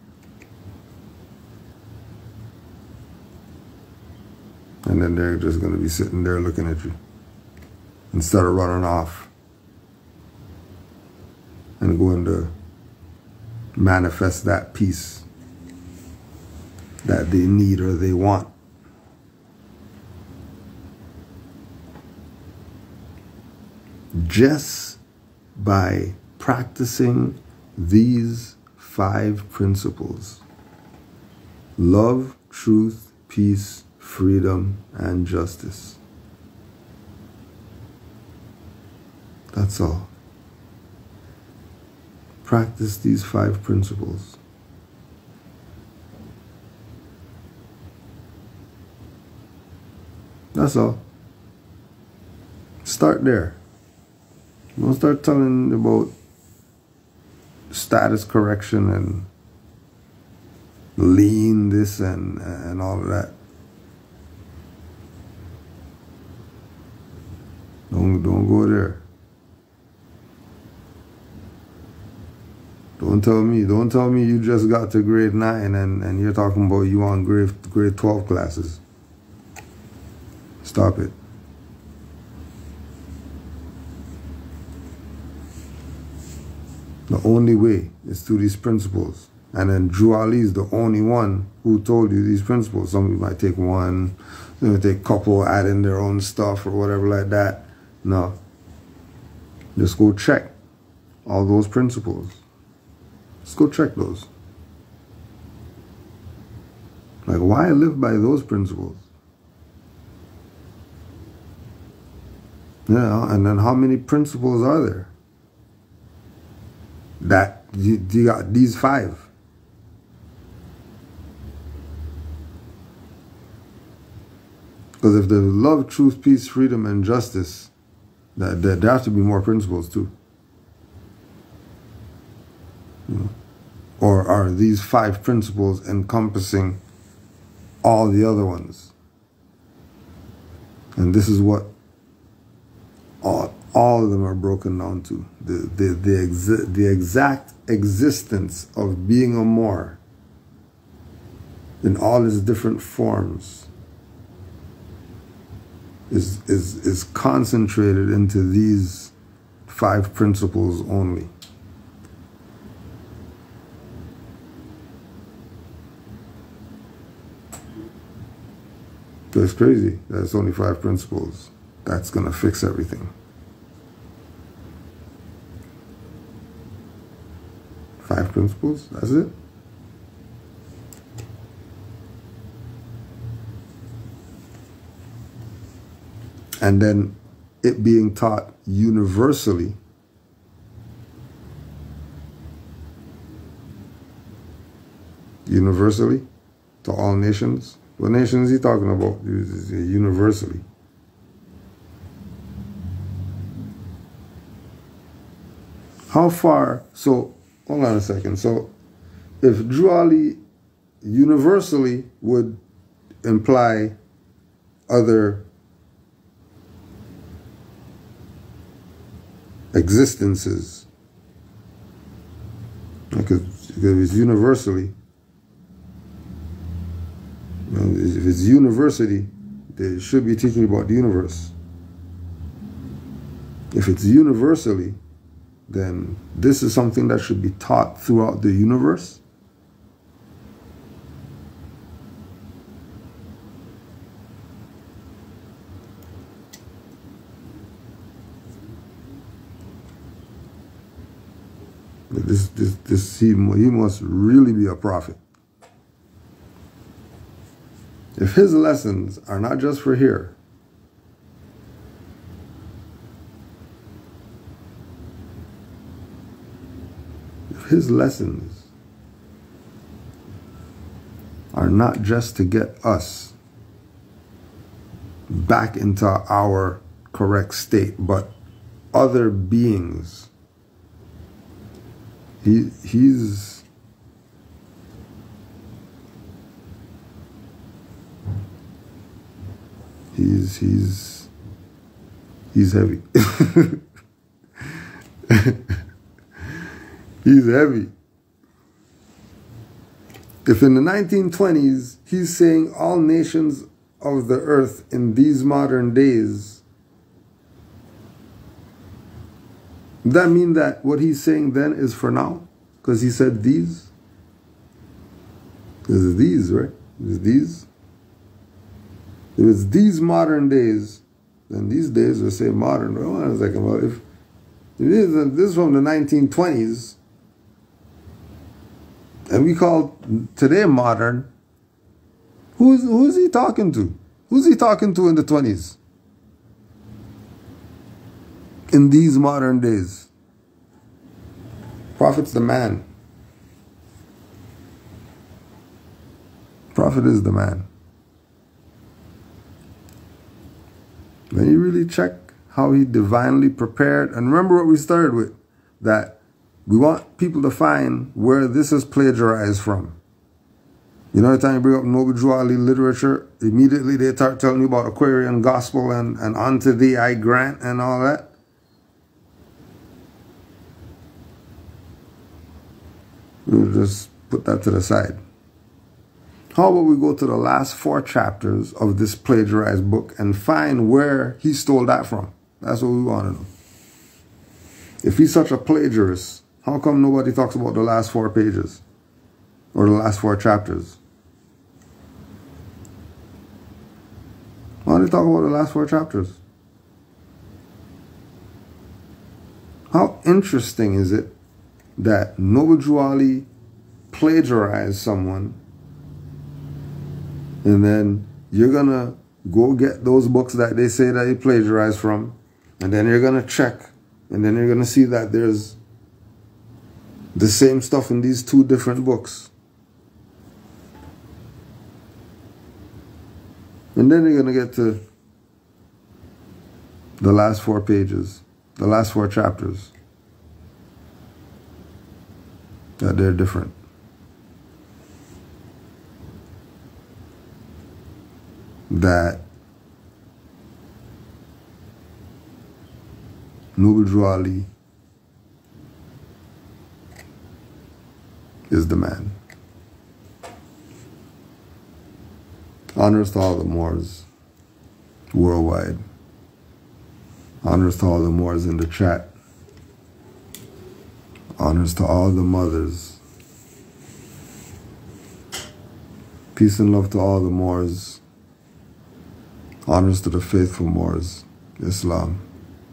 And then they're just going to be sitting there looking at you instead of running off and going to manifest that peace that they need or they want. Just by practicing these five principles: love, truth, peace, freedom, and justice. That's all. Practice these five principles. That's all. Start there. Don't start telling about status correction and lean this and and all of that. Don't don't go there. Don't tell me, don't tell me you just got to grade nine and, and you're talking about you on grade grade twelve classes. Stop it. The only way is through these principles. And then Drew Ali is the only one who told you these principles. Some people might take one, they might take a couple, add in their own stuff or whatever like that. No. Just go check all those principles. Just go check those. Like, why live by those principles? Yeah, and then how many principles are there? That you, you got these five. Because if there's love, truth, peace, freedom, and justice, that, that there have to be more principles too. You know? Or are these five principles encompassing all the other ones? And this is what all, all of them are broken down to. The, the, the, exi the exact existence of being a more in all its different forms is, is, is concentrated into these five principles only. That's crazy. That's only five principles. That's going to fix everything. Five principles? That's it? And then it being taught universally. Universally to all nations. What nation is he talking about? Universally. How far? So, hold on a second. So, if Drew Ali universally would imply other existences, because if it's universally, if it's university, they should be teaching about the universe. If it's universally, then this is something that should be taught throughout the universe. This, this, this, he, he must really be a prophet. If his lessons are not just for here, if his lessons are not just to get us back into our correct state, but other beings, he, he's He's he's he's heavy. He's heavy. If in the nineteen twenties he's saying all nations of the earth in these modern days, does that mean that what he's saying then is for now? Because he said these? Because it's these, right? It's these. If it's these modern days, then these days we say modern. Hold on a second. Well, if it is, this is from the nineteen twenties, and we call today modern, who's who's he talking to? Who's he talking to in the twenties? In these modern days. Prophet's the man. Prophet is the man. When you really check how he divinely prepared, and remember what we started with, that we want people to find where this is plagiarized from. You know, every time you bring up Noble Drew Ali literature, immediately they start telling you about Aquarian Gospel and, and Unto Thee I Grant and all that. We'll just put that to the side. How about we go to the last four chapters of this plagiarized book and find where he stole that from? That's what we want to know. If he's such a plagiarist, how come nobody talks about the last four pages or the last four chapters? Why don't they talk about the last four chapters? How interesting is it that Noble Drew Ali plagiarized someone, and then you're going to go get those books that they say that he plagiarized from, and then you're going to check, and then you're going to see that there's the same stuff in these two different books. And then you're going to get to the last four pages, the last four chapters, that they're different. That Noble Drew Ali is the man. Honors to all the Moors worldwide. Honors to all the Moors in the chat. Honors to all the mothers. Peace and love to all the Moors. Honors to the faithful Moors, Islam.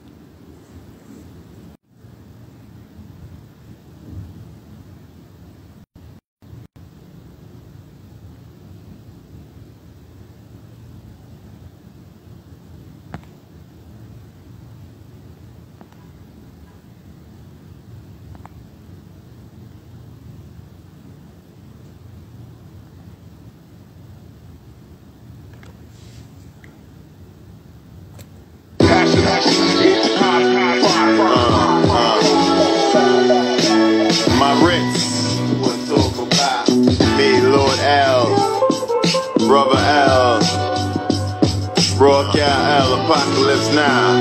Apocalypse Now.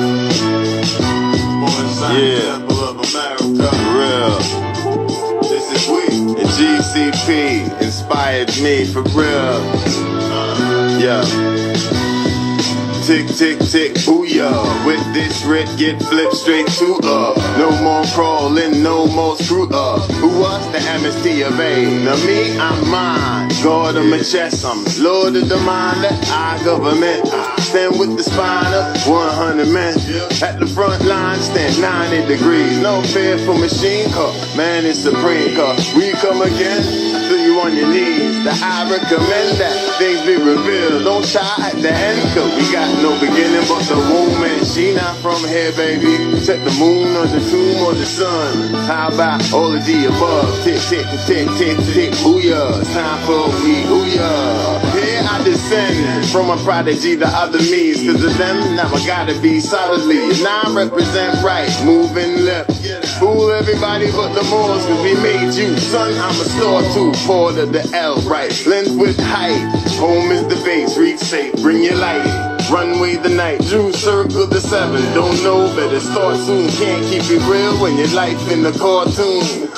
Yeah, real. This is we. And G C P inspired me for real. Yeah. tick, tick, tick, booyah. With this writ, get flipped straight to uh. No more crawling, no more screw up. Who was the amnesty of aid? Now me, I'm mine. God of my chest, I'm Lord of the mind. Let our government stand with the spine up. one hundred men at the front line, stand ninety degrees. No fear for machine car, man is supreme car. We come again, feel you on your knees. The I recommend that things be revealed. Don't shy at the end, cause we got no beginning but the womb. And she not from here, baby. Check the moon or the tomb or the sun. How about all of the above? Tick, tick, tick, tick, tick, booyah. It's time for we, booyah. Here I descend from a prodigy to other me's. Cause of them, now I gotta be solidly. And I represent right, moving left. Fool everybody but the Moors, cause we made you. Son, I'm a store too. Port of the L, right. Length with height. Home is the base, reach safe, bring your light. Runway the night, Drew circle the seven. Don't know, better start soon. Can't keep it real when your life in the cartoon.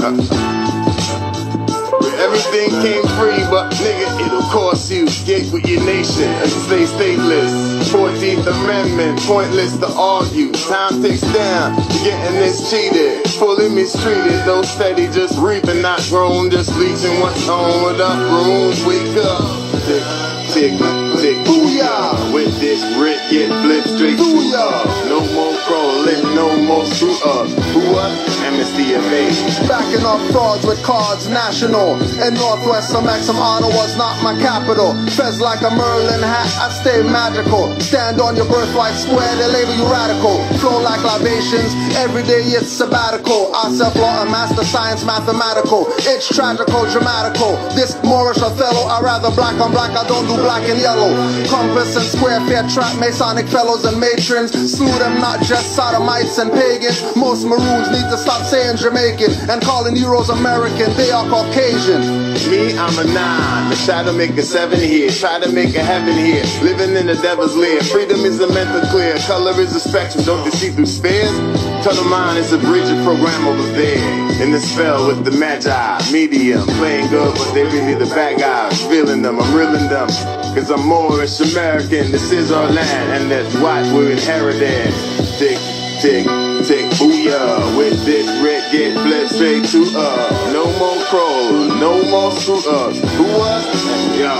Everything came free, but nigga, it'll cost you. Escape with your nation and stay stateless. fourteenth Amendment, pointless to argue. Time ticks down, you're getting this cheated. Fully mistreated, though steady, just reaping, not grown. Just bleaching what's on. What up, rooms? Wake up. Tick, tick, tick, booyah. With this writ, get flipped straight to uh. No more crawling, no more screw up. Who up? Amnesty of age. Backing up frauds with cards national. In Northwest, some X, some honor was not my capital. Fez like a Merlin hat, I stay magical. Stand on your birthright square, they label you radical. Flow like libations, every day it's sabbatical. I self-law and master science mathematical. It's tragical, dramatical. This Moorish Othello, I rather black on black, I don't do black and yellow. Compass and square, fair trap, Masonic fellows and matrons. Slew them not just sodomites and pagans. Most maroons need to stop saying Jamaican and calling Euros American, they are Caucasian. Me, I'm a nine, I try to make a seven here, try to make a heaven here, living in the devil's lair. Freedom is a mental clear, color is a spectrum, don't you see through spares? Tunnel mind is a bridge of program over there. In the spell with the magi, medium, playing good, but they really the bad guys. Feeling them, I'm reeling them, cause I'm Moorish American, this is our land, and that's what we're inherited. Tick, tick, tick, booyah. With this red, get flipped straight to uh. No more crawl, no more screw ups. Who was? Yo.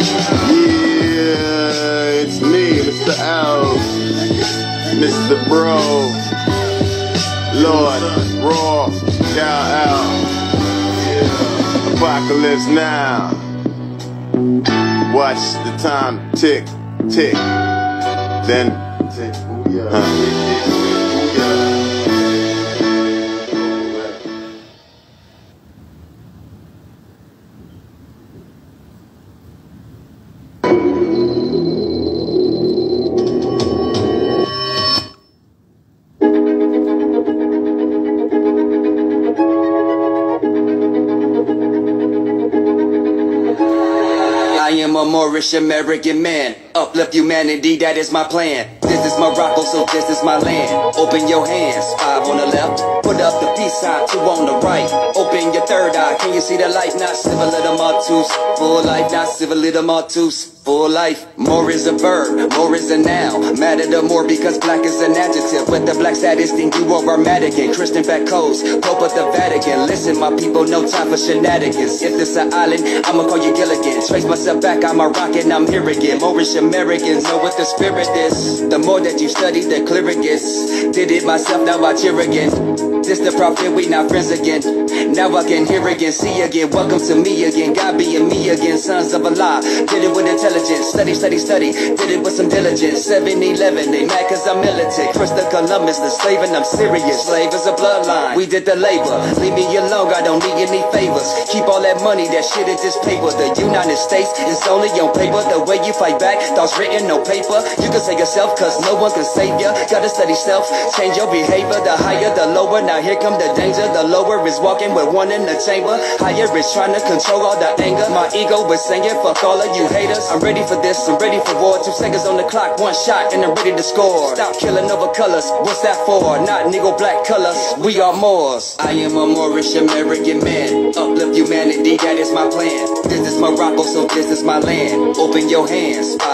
Yeah, it's me, Mister L. Mister Bro. Lord, Raw, shout out. Yeah. Apocalypse now. Watch the time tick, tick. Then tick, booyah. Moorish American man, uplift humanity, that is my plan. This is Morocco, so this is my land. Open your hands, five on the left. Put up the peace sign, two on the right. Open your third eye, can you see the light? Not civil little martus, full life, not civil little martus. Full life, more is a verb, more is a noun. Matter the more because black is an adjective. With the black status, think you are Madigan. Christian back coast, Pope of the Vatican. Listen, my people, no time for shenanigans. If this an island, I'ma call you Gilligan. Trace myself back, I'm a rocket, I'm here again. Moorish Americans know what the spirit is. The more that you study, the clearer it gets. Did it myself, now I cheer again. This the prophet, we not friends again. Now I can hear again, see again. Welcome to me again, God being me again. Sons of Allah, did it with intelligence. Study, study, study, did it with some diligence. seven eleven, they mad cause I'm militant. Christopher Columbus, the slave and I'm serious. Slave is a bloodline, we did the labor. Leave me alone, I don't need any favors. Keep all that money, that shit is just paper. The United States is only on paper. The way you fight back, thoughts written on paper. You can say yourself cause no one can save ya. Gotta study self, change your behavior. The higher, the lower, now here come the danger. The lower is walking with one in the chamber. Higher is trying to control all the anger. My ego is saying fuck all of you haters. I'm ready for this, I'm ready for war. Two seconds on the clock, one shot and I'm ready to score. Stop killing over colors, what's that for? Not nigga black colors, we are Moors. I am a Moorish American man. Uplift humanity, that is my plan. This is Morocco, so this is my land. Open your hands, five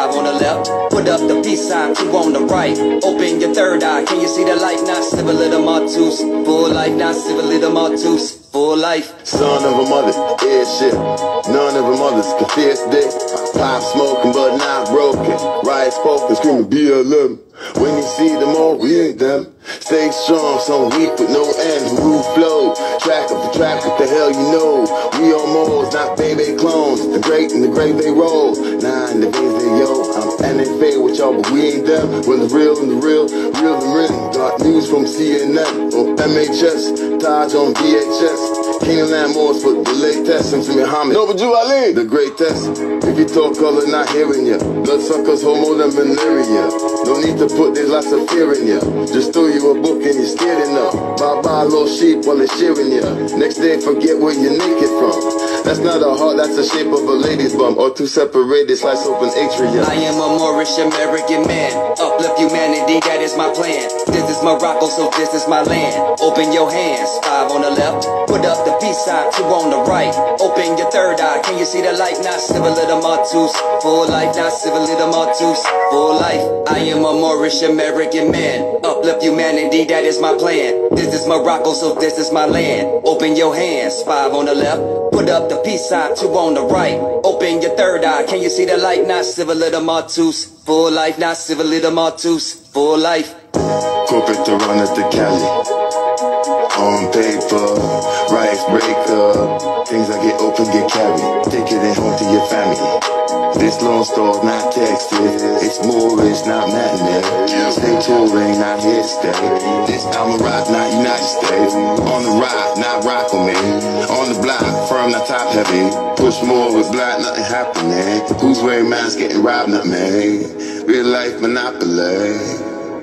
five on the left. Put up the peace sign, two on the right. Open your third eye, can you see the light? Not civil little martus, full life, not civil little martus, full life. Son of a mother, air shit. None of them others can fierce dick. Pop smoking but not broken. Riot spoken, screaming B L M. When you see them all, we ain't them. Stay strong, some weak with no end. Who flow, track up the track, what the hell you know. We on molds, not baby clones. The great and the great they roll. Nah, in the veins they yo. I'm N F A with y'all, but we ain't them. When the real and the real, real and real. Got news from C N N or M H S. Taj on V H S. King of Landmores for the latest. Simpson Muhammad. No, but you Ali, the greatest. If you talk color, not hearing ya. Bloodsuckers, homo, and venereal. No need to put this lots of fear in ya. Just throw you a book and you're scared enough. Bye bye, little sheep while it's shearing ya. Next day, forget where you're naked from. That's not a heart, that's the shape of a lady's bum. Or two separated, slice open atria. I am a Moorish American man. Uplift humanity, that is my plan. This is Morocco, so this is my land. Open your hands, five on the left. Put up the peace sign, two on the right. Open your third eye, can you see the light? Not civil little martus, full life, not civil little martus, full life. I am a Moorish American man. Uplift humanity, that is my plan. This is Morocco, so this is my land. Open your hands, five on the left. Put up the peace sign, two on the right. Open your third eye, can you see the light? Not civil little martus, full life, not civil little martus, full life. Corporate to run at the Cali. On paper, rights breaker. Things I get open, get carried. Take it in home to your family. This Lone Star, not Texas. It's Moorish, not madness. Stay touring, not here to stay. This album rock, not United States. On the rock, not rock with me. On the block, firm, not top heavy. Push more with black, nothing happening. Who's wearing masks, getting robbed, not me. Real life monopoly.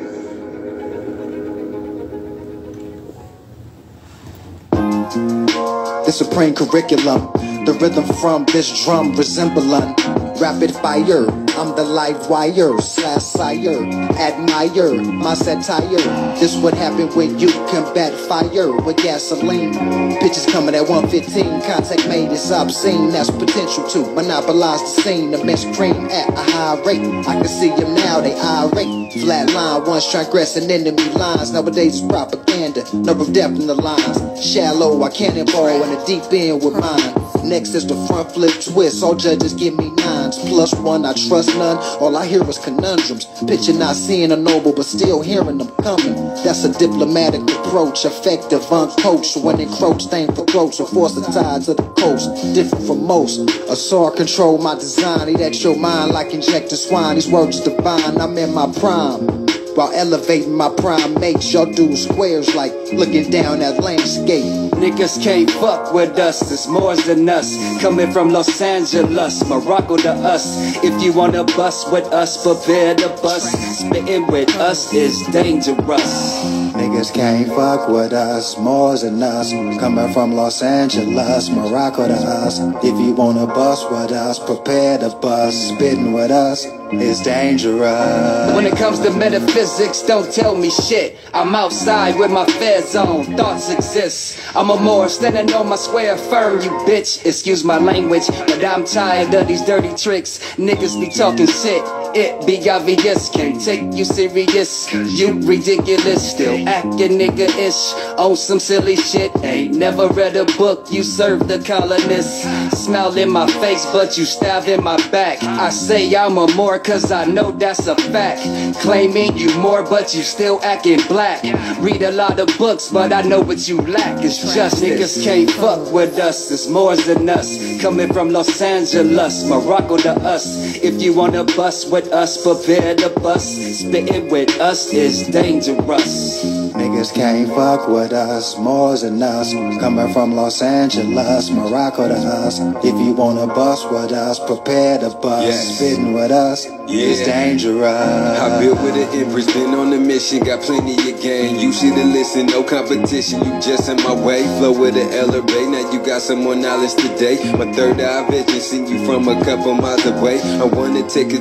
The supreme curriculum, the rhythm from this drum resembling rapid fire. I'm the live wire slash sire. Admire my satire. This what happen when you combat fire with gasoline. Bitches coming at one fifteen. Contact made is obscene. That's potential to monopolize the scene. Immense cream at a high rate. I can see them now, they irate. Flatline, once transgressing enemy lines. Nowadays it's propaganda. Number of depth in the lines. Shallow, I cannonball in the deep end with mine. Next is the front flip twist. All judges give me nines. Plus one, I trust none. All I hear is conundrums. Picture not seeing a noble, but still hearing them coming. That's a diplomatic approach. Effective, uncoached. When encroached, aim for throats or force the tides of the coast. Different from most. A sword control my design. Eat at your mind like injecting swine. These words divine. I'm in my prime. While elevating my prime mates, y'all do squares like looking down at landscape. Niggas can't fuck with us, it's more than us. Coming from Los Angeles, Morocco to us. If you wanna bust with us, prepare to bust. Spitting with us is dangerous. Niggas can't fuck with us, more than us. Coming from Los Angeles, Morocco to us. If you wanna bust with us, prepare to bust. Spitting with us is dangerous. When it comes to metaphysics, don't tell me shit. I'm outside with my feds on, thoughts exist. I'm a Moor standing on my square firm, you bitch. Excuse my language, but I'm tired of these dirty tricks. Niggas be talking shit, it be obvious. Can't take you serious, you ridiculous. Still acting nigga-ish on some silly shit. Ain't never read a book, you serve the colonists. Smile in my face, but you stab in my back. I say I'm a Moor cause I know that's a fact. Claiming you more, but you still acting black. Read a lot of books, but I know what you lack. It's just niggas can't fuck with us, it's more than us. Coming from Los Angeles, Morocco to us. If you wanna bust with us, prepare to bust. Spitting with us is dangerous. Niggas can't fuck with us, more than us. Coming from Los Angeles, Morocco to us. If you wanna bust with us, prepare to bust. Yes. Spitting with us yeah. is dangerous. I built with an empress, been on a mission, got plenty of game. You should've listened, no competition, you just in my way. Flow with an elevate, now you got some more knowledge today. My third eye vision, seen you from a couple miles away. I wanna take a trip, one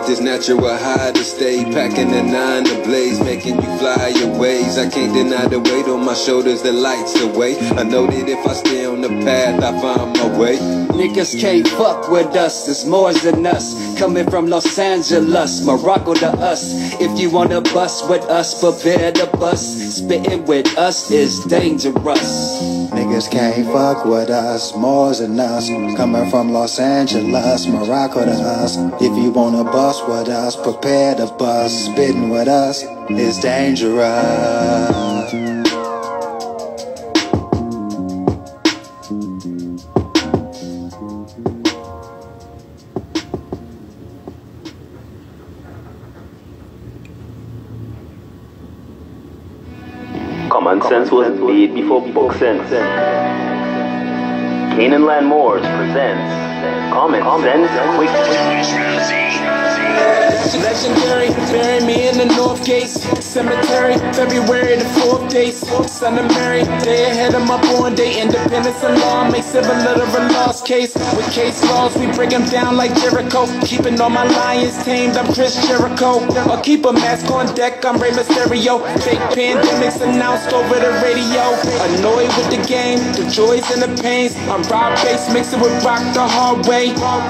with this natural high to stay. Packing the nine to blaze, making you fly your ways. I can't deny the weight on my shoulders that lights the way. I know that if I stay on the path, I find my way. Niggas can't fuck with us, it's more than us. Coming from Los Angeles, Morocco to us. If you wanna bust with us, prepare to bust. Spitting with us is dangerous. Niggas can't fuck with us, more than us. Coming from Los Angeles, Morocco to us. If you wanna bust with us, prepare to bust. Spitting with us is dangerous. Common sense was made before book sense. Canaan Land Moors presents Common Sense Quick. Legendary, bury me in the North Gates Cemetery, February the fourth days. Son of Mary, day ahead of my born day. Independence and law make civil literal lost case. With case laws, we break them down like Jericho. Keeping all my lions tamed, I'm Chris Jericho. Or keep a mask on deck, I'm Rey Mysterio. Fake pandemics announced over the radio. Annoyed with the game, the joys and the pains. I'm Rob Bass, mixing with rock the hard way.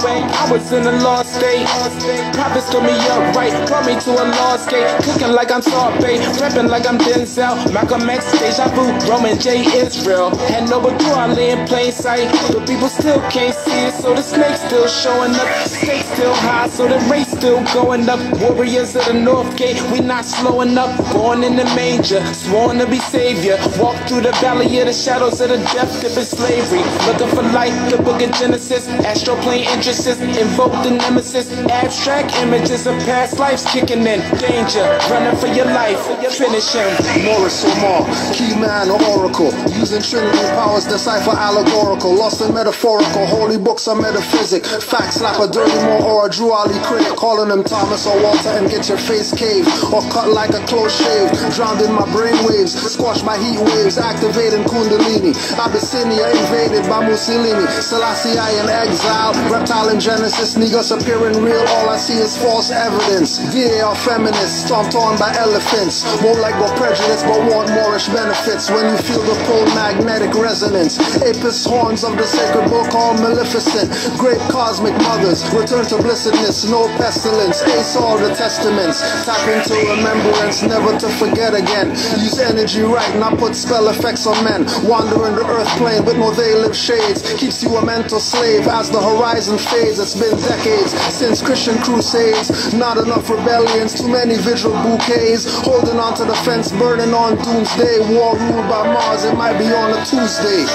I was in a lost state. Prophets told me up right, brought me to a lost gate. Cooking like I'm Salt Bay, rapping like I'm Denzel. Malcolm X, Deja Vu, Roman J, Israel. Had no but I lay in plain sight. But people still can't see it, so the snake's still showing up. Stakes still high, so the race still going up. Warriors of the North Gate, we not slowing up. Born in the manger, sworn to be savior. Walk through the valley of the shadows of the death dip in slavery. Looking for light, the book of Genesis. Astral plane interests, invoke the nemesis. Abstract images of past lives kicking in. Danger, running for your life, finish him. Morris Omar, key man or oracle. Using Trinity powers, decipher allegorical. Lost in metaphorical, holy books are metaphysic. Facts slap a dirty Moore or a Drew Ali critic. Calling him Thomas or Walter and get your face caved. Or cut like a close shave. Drowned in my brain waves, squashed by heat waves. Activating Kundalini. Abyssinia invaded by Mussolini. Selassie I in exile. Reptile in Genesis, niggas appearing real. All I see is false evidence. D A are feminists, stomped on by elephants. Won't like go prejudice, but want Moorish benefits. When you feel the pole magnetic resonance. Apis horns of the sacred book called Maleficent. Great cosmic mothers, return to blessedness, no pestilence. Ace all the testaments. Tap into remembrance, never to forget again. Use energy right, not put spell effects on men. Wandering the earth plane with no veil shades. Keeps you a mental slave as the horizon fades. It's been decades since Christian crusades. Not enough rebellions, too many vigil bouquets. Holding on to the fence, burning on doomsday. War ruled by Mars, it might be on a Tuesday.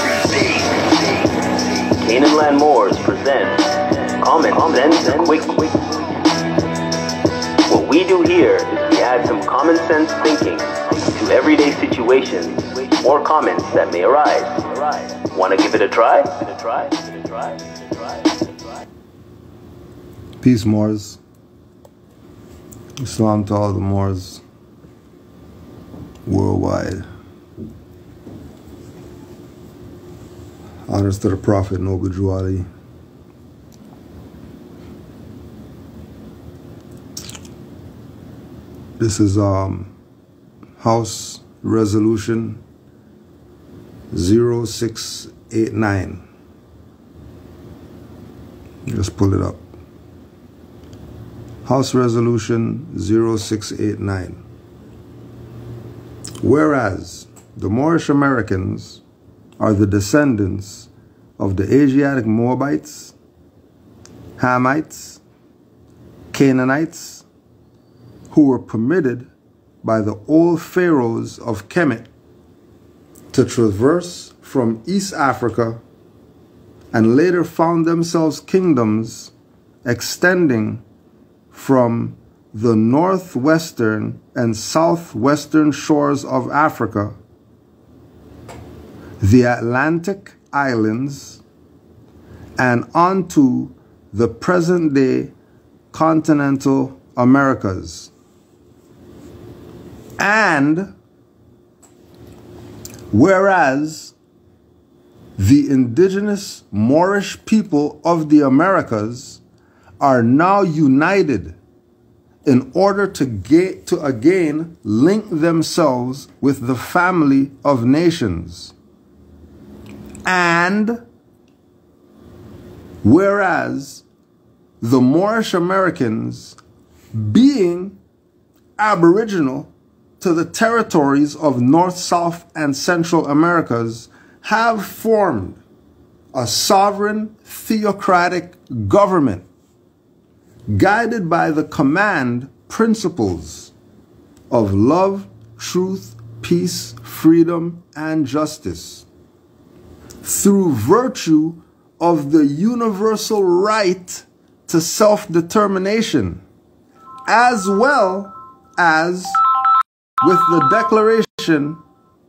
Canaan Land Moors presents Common Sense Quick. What we do here is we add some common sense thinking to everyday situations or comments that may arise. Want to give it a try? Peace, Moors. Islam to all the Moors worldwide. Honors to the Prophet, Noble Drew Ali. This is um, House Resolution zero six eight nine. Just pull it up. House Resolution zero six eight nine. Whereas the Moorish Americans are the descendants of the Asiatic Moabites, Hamites, Canaanites, who were permitted by the old pharaohs of Kemet to traverse from East Africa and later found themselves kingdoms extending from the northwestern and southwestern shores of Africa, the Atlantic islands, and onto the present-day continental Americas. And whereas the indigenous Moorish people of the Americas are now united in order to get to again link themselves with the family of nations. And whereas the Moorish Americans, being aboriginal to the territories of North, South, and Central Americas, have formed a sovereign theocratic government guided by the command principles of love, truth, peace, freedom, and justice, through virtue of the universal right to self-determination, as well as with the Declaration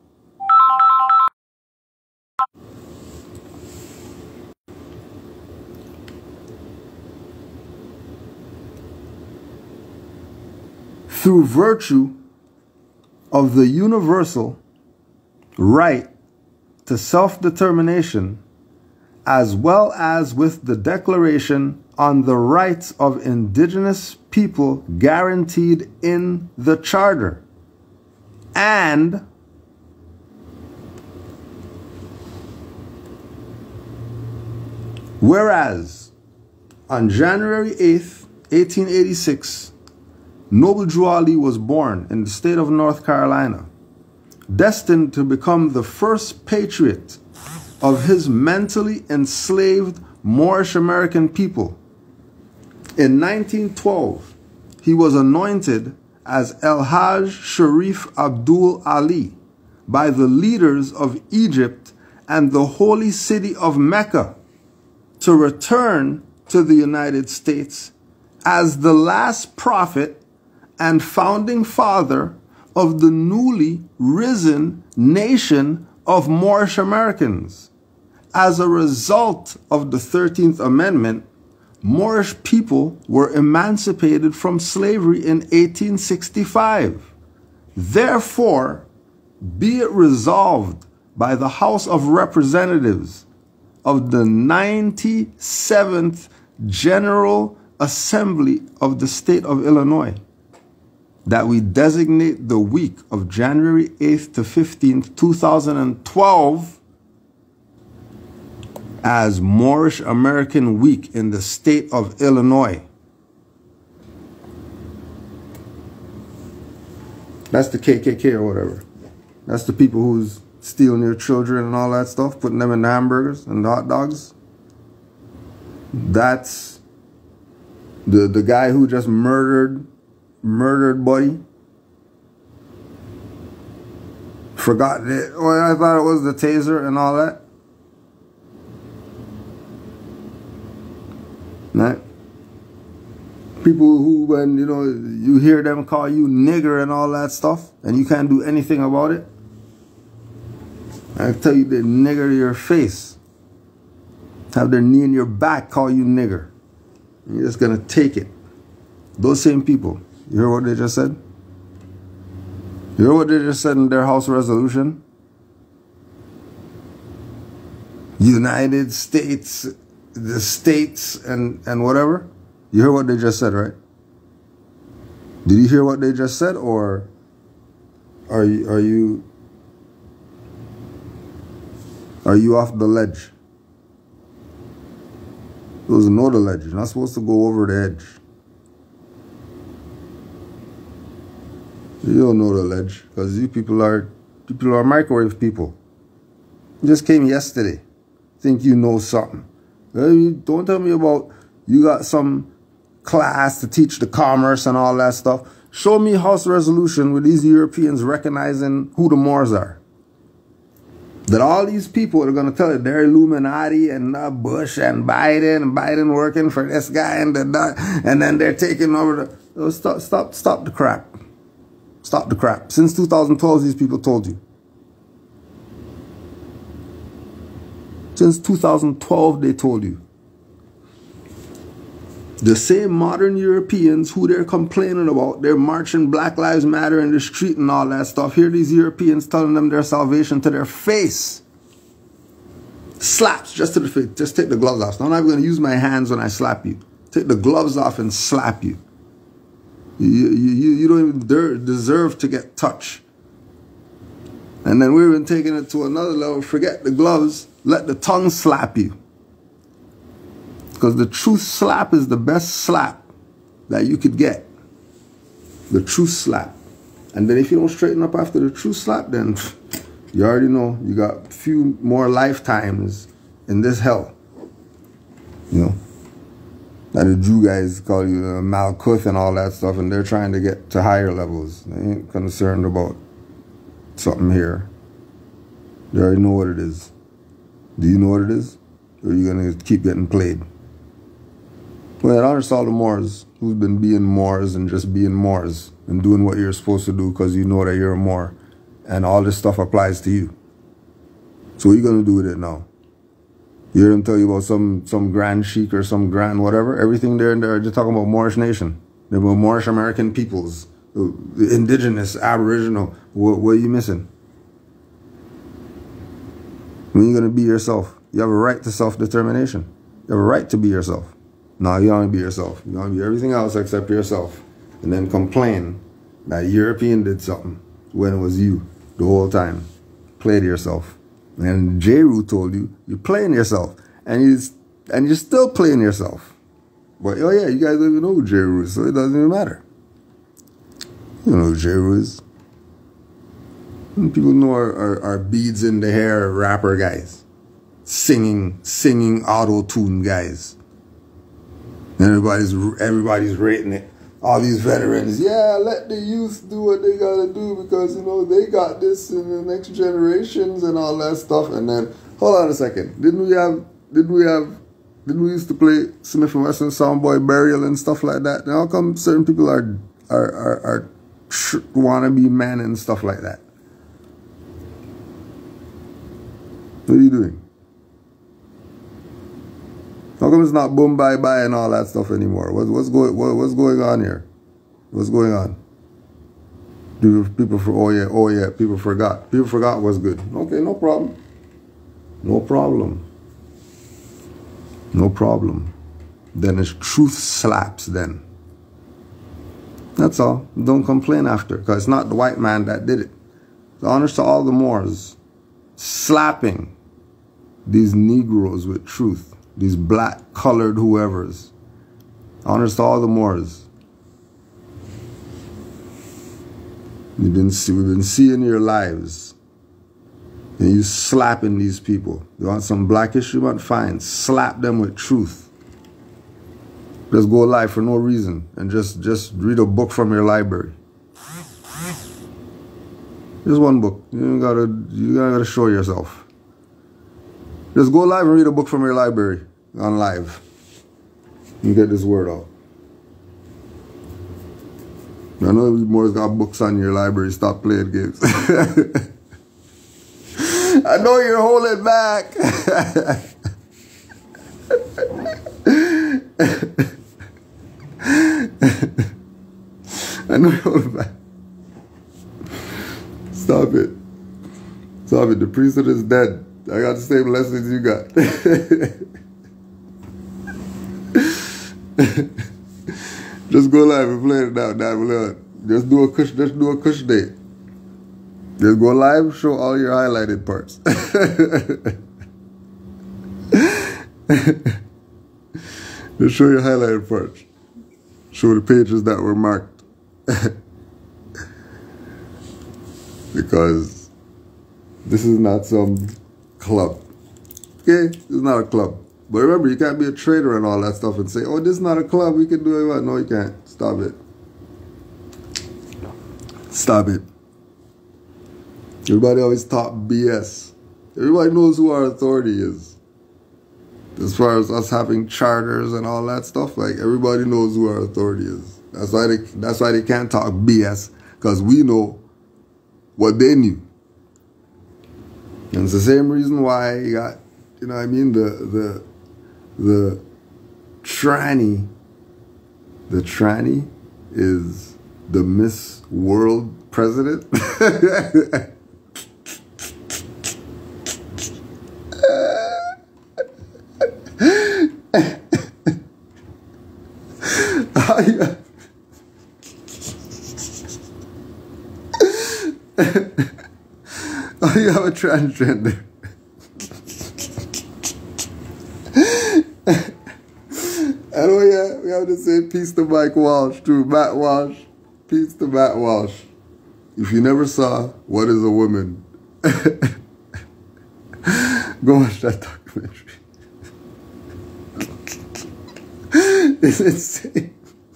through virtue of the universal right to self-determination, as well as with the Declaration on the Rights of Indigenous People guaranteed in the Charter. And whereas on January eighth, eighteen eighty-six, Noble Drew Ali was born in the state of North Carolina, destined to become the first patriot of his mentally enslaved Moorish American people. In nineteen twelve, he was anointed as El Hajj Sharif Abdul Ali by the leaders of Egypt and the holy city of Mecca to return to the United States as the last prophet and founding father of the newly risen nation of Moorish Americans. As a result of the thirteenth Amendment, Moorish people were emancipated from slavery in eighteen sixty-five. Therefore, be it resolved by the House of Representatives of the ninety-seventh General Assembly of the State of Illinois that we designate the week of January eighth to fifteenth, two thousand twelve as Moorish American Week in the state of Illinois. That's the K K K or whatever. That's the people who's stealing your children and all that stuff, putting them in the hamburgers and the hot dogs. That's the the guy who just murdered murdered Buddy. Forgot that. Oh, I thought it was the taser and all that. Right? People who, when you know, you hear them call you nigger and all that stuff, and you can't do anything about it. I tell you, the nigger to your face. Have their knee in your back, call you nigger. And you're just gonna take it. Those same people. You hear what they just said? You hear what they just said in their House resolution? United States, the states, and, and whatever. You hear what they just said, right? Did you hear what they just said, or are you are you are you off the ledge? Those know the ledge. You're not supposed to go over the edge. You don't know the ledge, because you people are people are microwave people. You just came yesterday. Think you know something. Don't tell me about you got some class to teach the commerce and all that stuff. Show me House resolution with these Europeans recognizing who the Moors are. That all these people are going to tell you they're Illuminati and uh, Bush and Biden and Biden working for this guy and the, and then they're taking over the... Oh, stop, stop, stop the crap. Stop the crap. Since two thousand twelve, these people told you. Since two thousand twelve, they told you. The same modern Europeans who they're complaining about, they're marching Black Lives Matter in the street and all that stuff. Here these Europeans telling them their salvation to their face. Slaps just to the face. Just take the gloves off. I'm not even going to use my hands when I slap you. Take the gloves off and slap you. You, you, you don't even de deserve to get touched. And then we're even taking it to another level. Forget the gloves. Let the tongue slap you. Because the truth slap is the best slap that you could get. The truth slap. And then if you don't straighten up after the truth slap, then you already know you got a few more lifetimes in this hell. You know? That the Jew guys call you uh, Malkuth and all that stuff, and they're trying to get to higher levels. They ain't concerned about something here. They already know what it is. Do you know what it is? Or are you going to keep getting played? Well, I understand all the Moors who's been being Moors and just being Moors and doing what you're supposed to do because you know that you're a Moor. And all this stuff applies to you. So what are you going to do with it now? You hear them tell you about some, some grand sheik or some grand whatever? Everything there and there, just talking about Moorish nation. They're about Moorish American peoples. The indigenous, aboriginal. What, what are you missing? When are you going to be yourself? You have a right to self-determination. You have a right to be yourself. No, you don't want to be yourself. You want to be everything else except yourself. And then complain that a European did something when it was you the whole time. Play to yourself. And Jeru told you, you're playing yourself. And, you, and you're still playing yourself. But, oh yeah, you guys don't even know who Jeru is, so it doesn't even matter. You don't know who Jeru is. People know our, our, our beads in the hair rapper guys. Singing, singing auto-tune guys. Everybody's, everybody's rating it. All these veterans, yeah, let the youth do what they gotta do because, you know, they got this in the next generations and all that stuff. And then, hold on a second. Didn't we have, didn't we have, didn't we used to play Smith and Wesson Soundboy Burial and stuff like that? Now how come certain people are, are, are, are wannabe men and stuff like that? What are you doing? How come it's not boom, bye, bye and all that stuff anymore? What, what's, going, what, what's going on here? What's going on? People, people for, oh yeah, oh yeah, people forgot. People forgot what's good. Okay, no problem. No problem. No problem. Then it's truth slaps then. That's all. Don't complain after, because it's not the white man that did it. The honors to all the Moors slapping these Negroes with truth. These black, colored whoever's. Honors to all the Moors. You've been see, we've been seeing your lives. And you slapping these people. You want some Black History Month? Fine. Slap them with truth. Just go live for no reason. And just, just read a book from your library. Just one book. You gotta, you gotta show yourself. Just go live and read a book from your library on live. You get this word out. I know Moore's got books on your library. Stop playing games. I know you're holding back. I know you're holding back. Stop it. Stop it. The priesthood is dead. I got the same lessons you got. Just go live and play it now, now. Just do a kush, just do a kush day. Just go live, show all your highlighted parts. Just show your highlighted parts. Show the pages that were marked. Because this is not some club. Okay? This is not a club. But remember, you can't be a traitor and all that stuff and say, oh, this is not a club, we can do it. No, you can't. Stop it. Stop it. Everybody always talk B S. Everybody knows who our authority is. As far as us having charters and all that stuff, like, everybody knows who our authority is. That's why they, that's why they can't talk B S, because we know what they knew. And it's the same reason why you got, you know what I mean, the, the, the tranny, the tranny is the Miss World president. a transgender. And oh yeah, we have to say peace to Mike Walsh too. Matt Walsh. Peace to Matt Walsh. If you never saw What is a Woman, go watch that documentary. It's insane.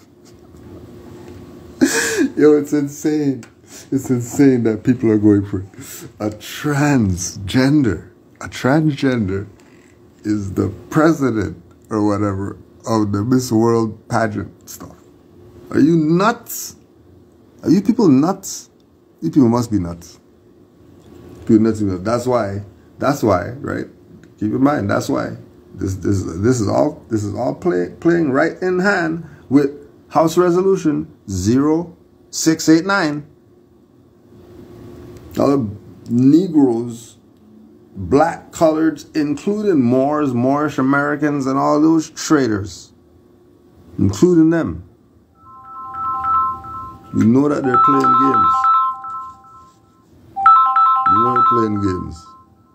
Yo, it's insane. It's insane that people are going for a transgender. A transgender is the president or whatever of the Miss World pageant stuff. Are you nuts? Are you people nuts? You people must be nuts. People nuts. That's why. That's why, right? Keep in mind. That's why this this this is all this is all play, playing right in hand with House Resolution zero six eight nine. All the Negroes, black coloreds, including Moors, Moorish Americans, and all those traders, including them. You know that they're playing games. You know they're playing games.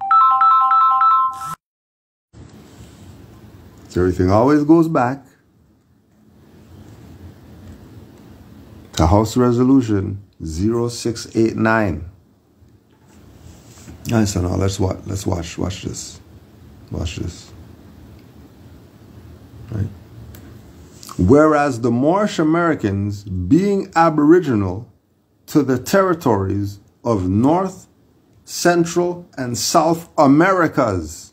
So everything always goes back to House Resolution zero six eight nine. All right, so now let's watch. Let's watch. Watch this. Watch this. Right. Whereas the Moorish Americans, being aboriginal to the territories of North, Central, and South Americas,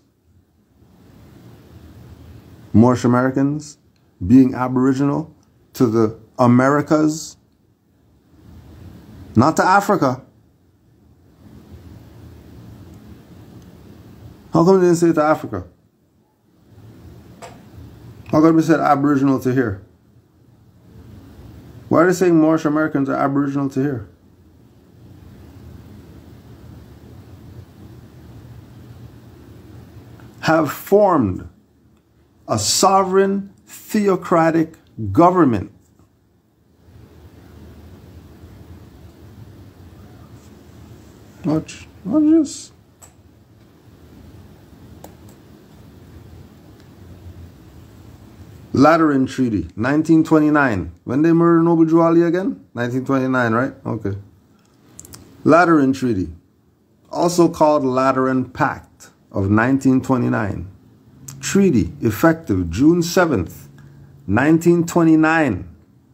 Moorish Americans being aboriginal to the Americas, not to Africa. How come they didn't say to Africa? How come they said aboriginal to here? Why are they saying Moorish Americans are aboriginal to here? Have formed a sovereign theocratic government. Watch, watch this. Lateran Treaty, nineteen twenty-nine. When they murdered Noble Drew Ali again? nineteen twenty-nine, right? Okay. Lateran Treaty, also called Lateran Pact of nineteen twenty-nine. Treaty effective June seventh, nineteen twenty-nine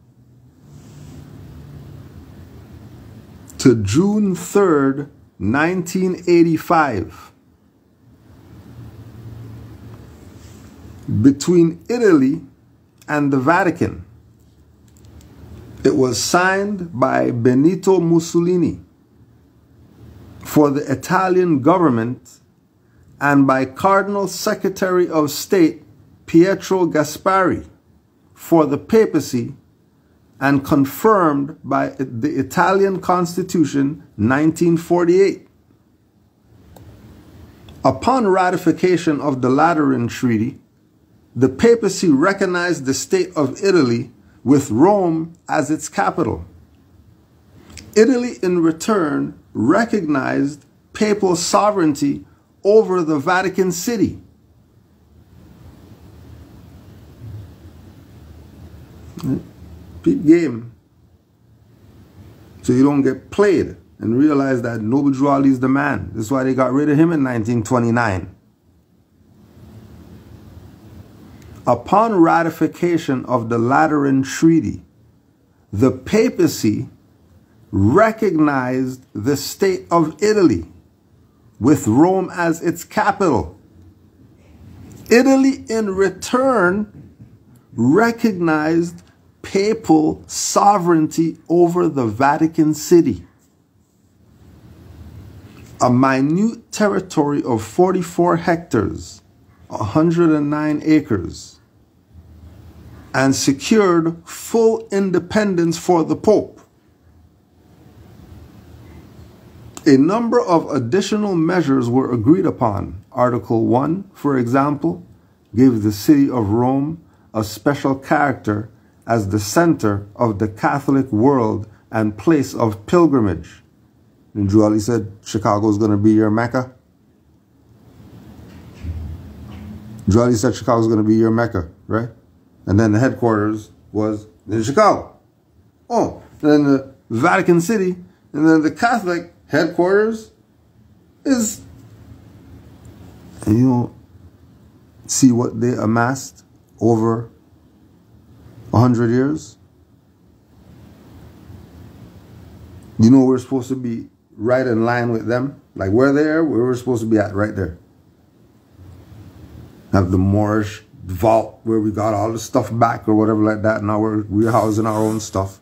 to June third, nineteen eighty-five. Between Italy and the Vatican. It was signed by Benito Mussolini for the Italian government and by Cardinal Secretary of State Pietro Gasparri for the papacy and confirmed by the Italian Constitution nineteen forty-eight. Upon ratification of the Lateran Treaty, the papacy recognized the state of Italy with Rome as its capital. Italy, in return, recognized papal sovereignty over the Vatican City. Big game. So you don't get played and realize that Noble Drew Ali is the man. That's why they got rid of him in nineteen twenty-nine. Upon ratification of the Lateran Treaty, the papacy recognized the state of Italy with Rome as its capital. Italy, in return, recognized papal sovereignty over the Vatican City, a minute territory of forty-four hectares, one hundred nine acres, and secured full independence for the Pope. A number of additional measures were agreed upon. Article one, for example, gave the city of Rome a special character as the center of the Catholic world and place of pilgrimage. And Drew Ali said Chicago's going to be your Mecca. Drew Ali said Chicago's going to be your Mecca, right? And then the headquarters was in Chicago. Oh, and then the Vatican City, and then the Catholic headquarters is, and you know, see what they amassed over a hundred years. You know, we're supposed to be right in line with them. Like we're there, where we're supposed to be at, right there. Have the Moorish vault where we got all the stuff back or whatever like that. Now we're, we're housing our own stuff.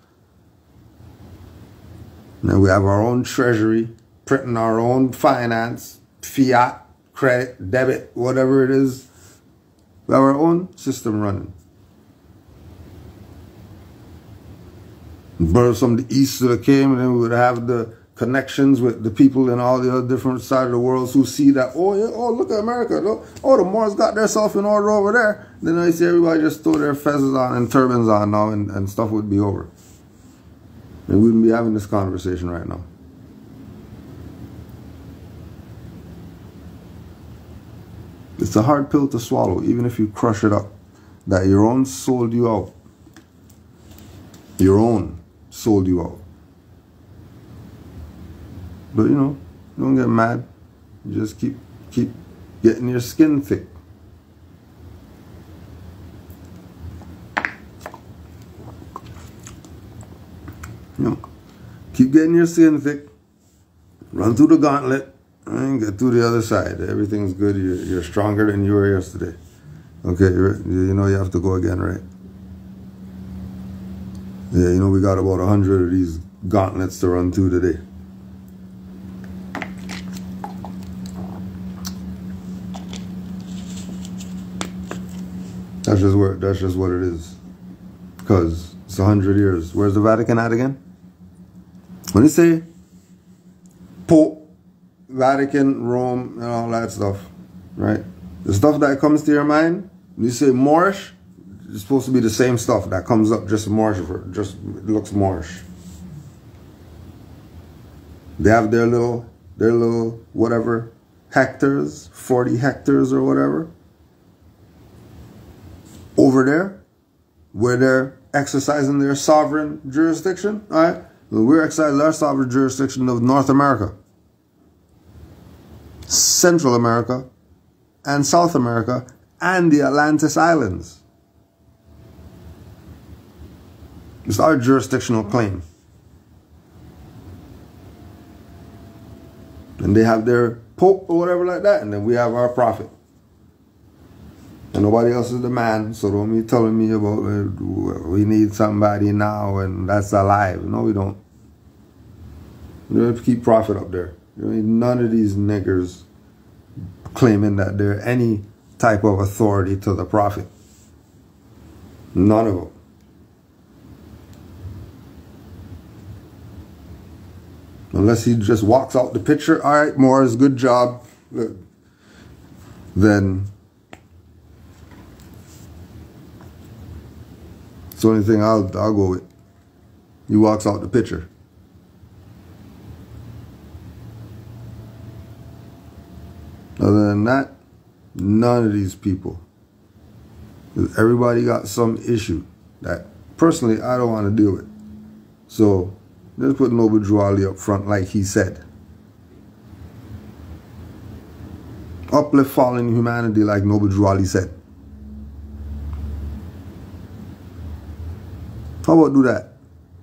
Now we have our own treasury, printing our own finance, fiat, credit, debit, whatever it is. We have our own system running. Birds from the east that came, and then we would have the connections with the people in all the other different sides of the world who see that, oh yeah, oh look at America, look, oh the Moors got their stuff in order over there. Then I see everybody just throw their fezzes on and turbans on now, and, and stuff would be over. And we wouldn't be having this conversation right now. It's a hard pill to swallow, even if you crush it up, that your own sold you out. Your own sold you out. But you know, don't get mad. You just keep keep getting your skin thick. You know, keep getting your skin thick. Run through the gauntlet and get to the other side. Everything's good. You're, you're stronger than you were yesterday. Okay, you know you have to go again, right? Yeah, you know we got about a hundred of these gauntlets to run through today. That's just where. That's just what it is. Because it's a hundred years. Where's the Vatican at again? When you say Pope, Vatican, Rome, and all that stuff, right? The stuff that comes to your mind, when you say Moorish, it's supposed to be the same stuff that comes up, just Moorish, just it looks Moorish. They have their little, their little whatever hectares, forty hectares or whatever, over there, where they're exercising their sovereign jurisdiction. All right, well, we're exercising our sovereign jurisdiction of North America, Central America, and South America, and the Atlantis Islands. It's our jurisdictional claim. And they have their pope or whatever like that, and then we have our prophet. And nobody else is the man, so don't be telling me about uh, we need somebody now and that's alive. No, we don't. You have to keep prophet up there. You know, none of these niggers claiming that they're any type of authority to the prophet. None of them. Unless he just walks out the picture, all right, Morris, good job. Then it's the only thing I'll, I'll go with. He walks out the picture. Other than that, none of these people. Everybody got some issue that personally I don't want to deal with. So let's put Noble Drew Ali up front like he said. Uplift fallen humanity like Noble Drew Ali said. How about do that?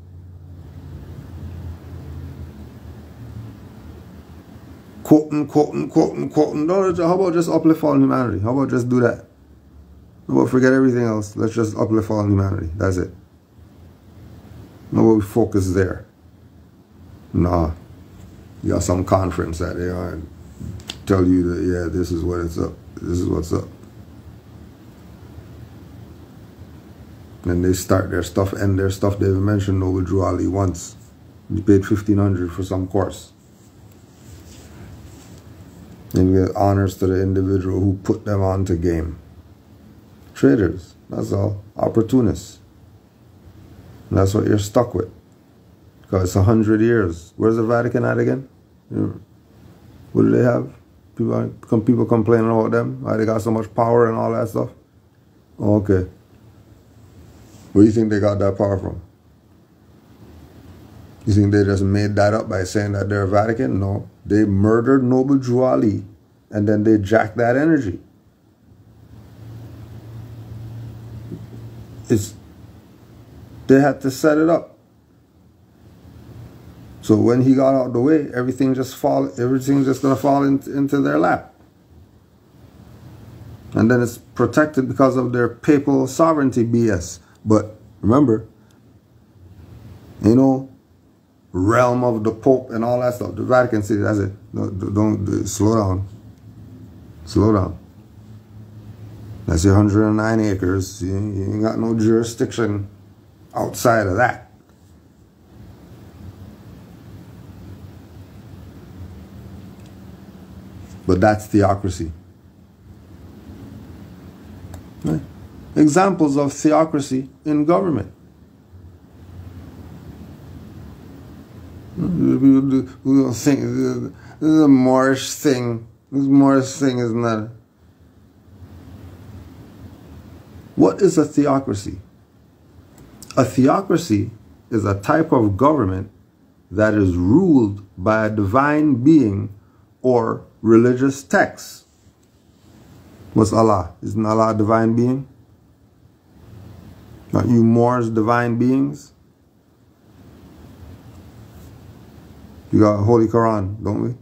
Quoting, quoting, quoting, quoting. No, how about just uplift fallen humanity? How about just do that? How about forget everything else? Let's just uplift fallen humanity. That's it. How about we focus there? Nah, you got some conference that they are and tell you that, yeah, this is what it's up. This is what's up. And they start their stuff, and their stuff they've mentioned Noble Drew Ali once. You paid fifteen hundred for some course. And you get honors to the individual who put them on to game. Traders, that's all. Opportunists. And that's what you're stuck with. Because it's a hundred years. Where's the Vatican at again? You know, what do they have? People, come people complaining about them. Why they got so much power and all that stuff. Okay. Where do you think they got that power from? You think they just made that up by saying that they're Vatican? No. They murdered Noble Drew Ali and then they jacked that energy. It's, they had to set it up. So when he got out of the way, everything just fall, everything's just gonna fall in, into their lap. And then it's protected because of their papal sovereignty B S. But remember, you know, realm of the Pope and all that stuff. The Vatican City, that's it. Don't, don't, don't slow down. Slow down. That's your one hundred nine acres. You, you ain't got no jurisdiction outside of that. But that's theocracy. Right? Examples of theocracy in government. We don't think this is a Moorish thing. This Moorish thing is not. What is a theocracy? A theocracy is a type of government that is ruled by a divine being or religious text. What's Allah? Isn't Allah a divine being? Aren't you Moors divine beings? You got a Holy Quran, don't we?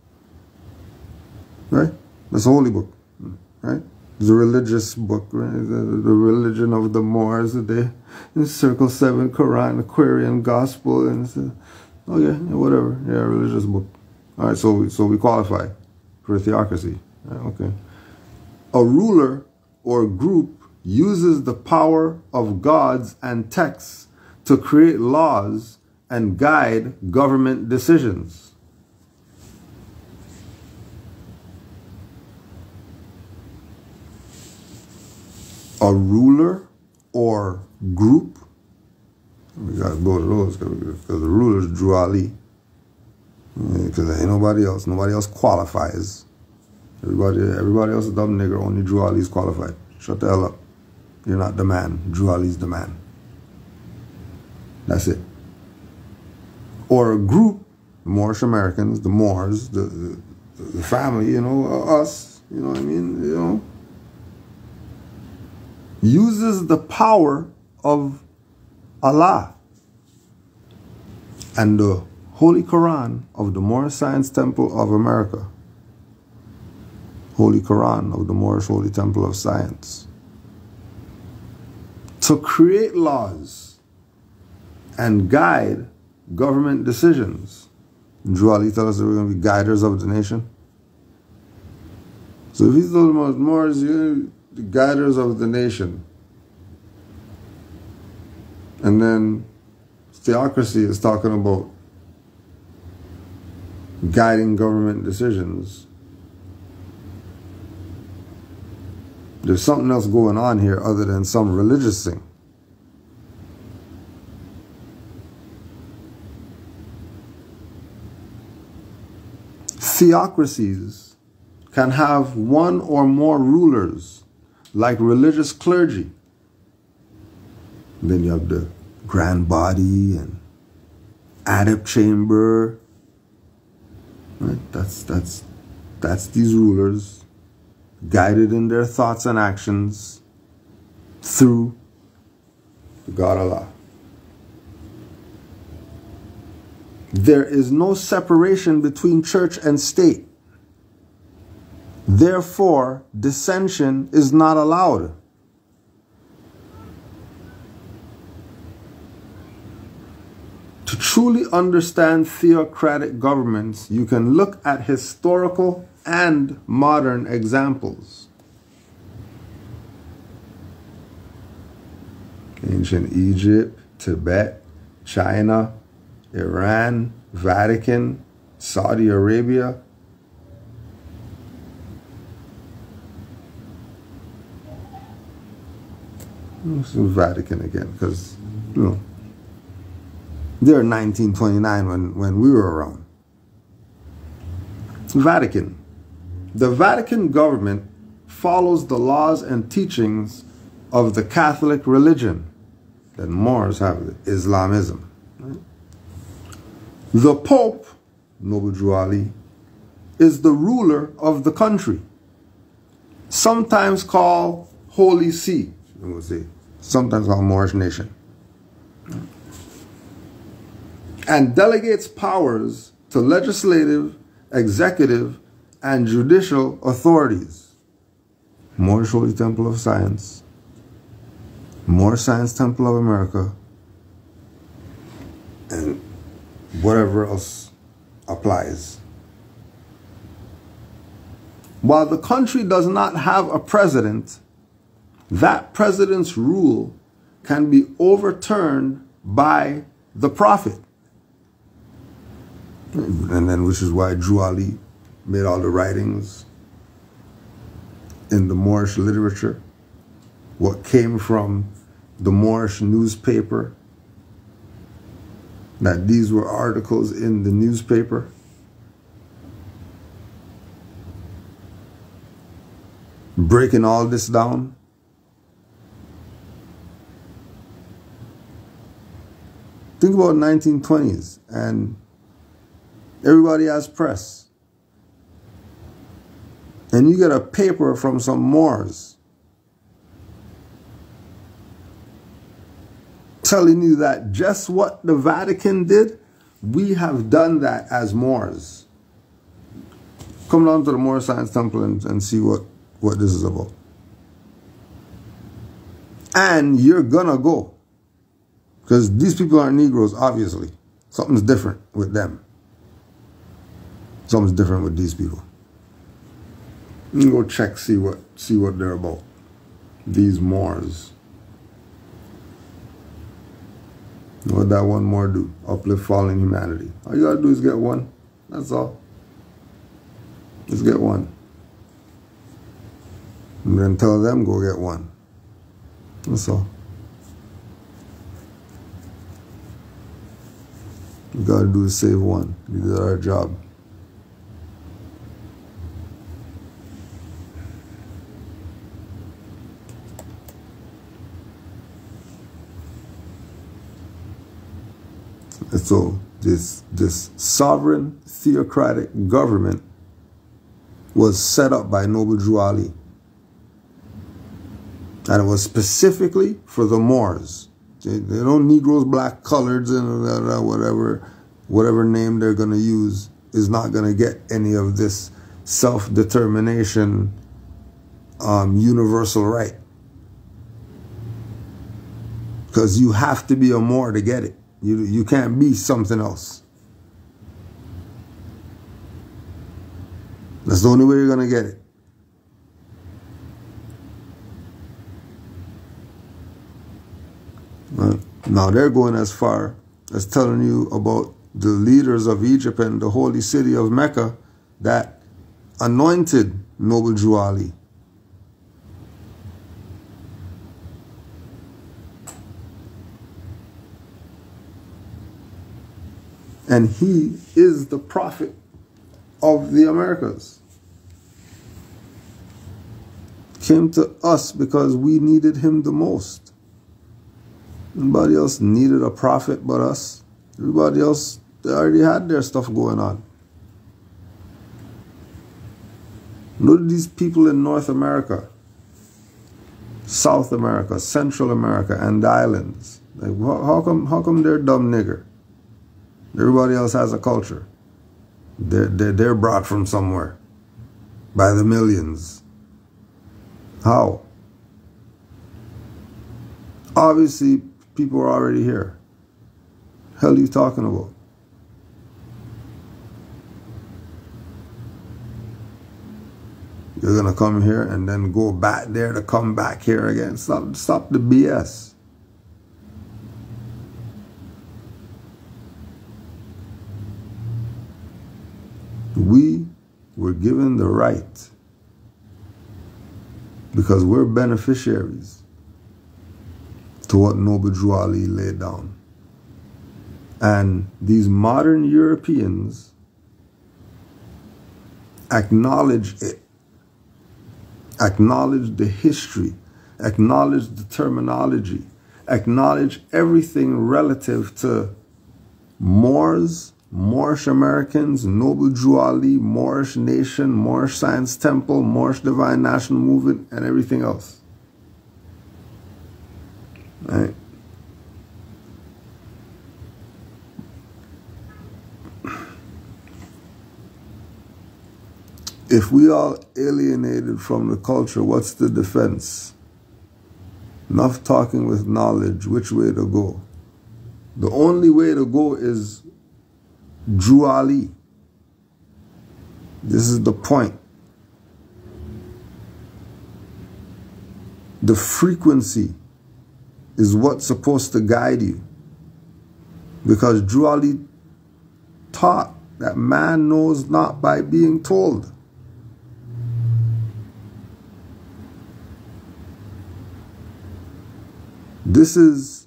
Right? That's a holy book, right? It's a religious book, right? The, the religion of the Moors. They in Circle Seven, Quran, Aquarian Gospel, and uh, oh yeah, yeah, whatever. Yeah, religious book. All right, so we, so we qualify for a theocracy. Right, okay. A ruler or group uses the power of gods and texts to create laws and guide government decisions. A ruler or group, we got to go to those because the rulers Drew Ali. Because ain't nobody else, nobody else qualifies. Everybody, everybody else is a dumb nigger. Only Drew Ali is qualified. Shut the hell up. You're not the man. Drew Ali's the man. That's it. Or a group, the Moorish Americans, the Moors, the, the, the family, you know, us, you know what I mean, you know, uses the power of Allah and the Holy Quran of the Moorish Science Temple of America. Holy Quran of the Moorish Holy Temple of Science. To create laws and guide government decisions. Drew Ali tell us that we're going to be guiders of the nation. So if he's talking about Moors, you're the guiders of the nation. And then theocracy is talking about guiding government decisions. There's something else going on here other than some religious thing. Theocracies can have one or more rulers, like religious clergy. And then you have the grand body and adept chamber. Right? That's that's that's these rulers guided in their thoughts and actions through God Allah. There is no separation between church and state. Therefore, dissension is not allowed. To truly understand theocratic governments, you can look at historical and modern examples. Ancient Egypt, Tibet, China, Iran, Vatican, Saudi Arabia. It's the Vatican again, because, you know, they're nineteen twenty-nine when, when we were around. Vatican. The Vatican government follows the laws and teachings of the Catholic religion that Moors have, Islamism. Right? The Pope, Noble Drew Ali, is the ruler of the country, sometimes called Holy See, we'll say, sometimes called Moorish Nation, and delegates powers to legislative, executive, and judicial authorities. Moorish Holy Temple of Science, Moorish Science Temple of America, and whatever else applies. While the country does not have a president, that president's rule can be overturned by the Prophet. And then, which is why Drew Ali made all the writings in the Moorish literature, what came from the Moorish newspaper, that these were articles in the newspaper. Breaking all this down. Think about nineteen twenties and everybody has press. And you get a paper from some Moors telling you that just what the Vatican did, we have done that as Moors. Come down to the Moorish Science Temple and, and see what, what this is about. And you're gonna go. Because these people aren't Negroes, obviously. Something's different with them. Something's different with these people. You can go check, see what, see what they're about. These Moors. What that one more do? Uplift fallen humanity. All you gotta do is get one. That's all. Just get one. And then tell them go get one. That's all. You gotta do is save one. We did our job. And so this, this sovereign theocratic government was set up by Noble Drew Ali. And it was specifically for the Moors. They, they don't Negroes, black, coloreds, and whatever, whatever name they're going to use is not going to get any of this self-determination um, universal right. Because you have to be a Moor to get it. You, you can't be something else. That's the only way you're going to get it. Right. Now they're going as far as telling you about the leaders of Egypt and the holy city of Mecca that anointed Noble Drew Ali. And he is the prophet of the Americas. Came to us because we needed him the most. Nobody else needed a prophet but us. Everybody else, they already had their stuff going on. Look at these people in North America, South America, Central America, and the islands. Like, how come, how come they're dumb nigger? Everybody else has a culture. They're, they're, they're brought from somewhere by the millions. How? Obviously, people are already here. The hell are you talking about? You're going to come here and then go back there to come back here again. Stop, stop the B S. We were given the right because we're beneficiaries to what Noble Drew Ali laid down. And these modern Europeans Acknowledge it. Acknowledge the history. Acknowledge the terminology. Acknowledge everything relative to Moors, Moorish Americans, Noble Drew Ali, Moorish Nation, Moorish Science Temple, Moorish Divine National Movement, and everything else. Right? If we are alienated from the culture, what's the defense? Enough talking with knowledge, which way to go? The only way to go is Drew Ali. This is the point. The frequency is what's supposed to guide you. Because Drew Ali taught that man knows not by being told. This is,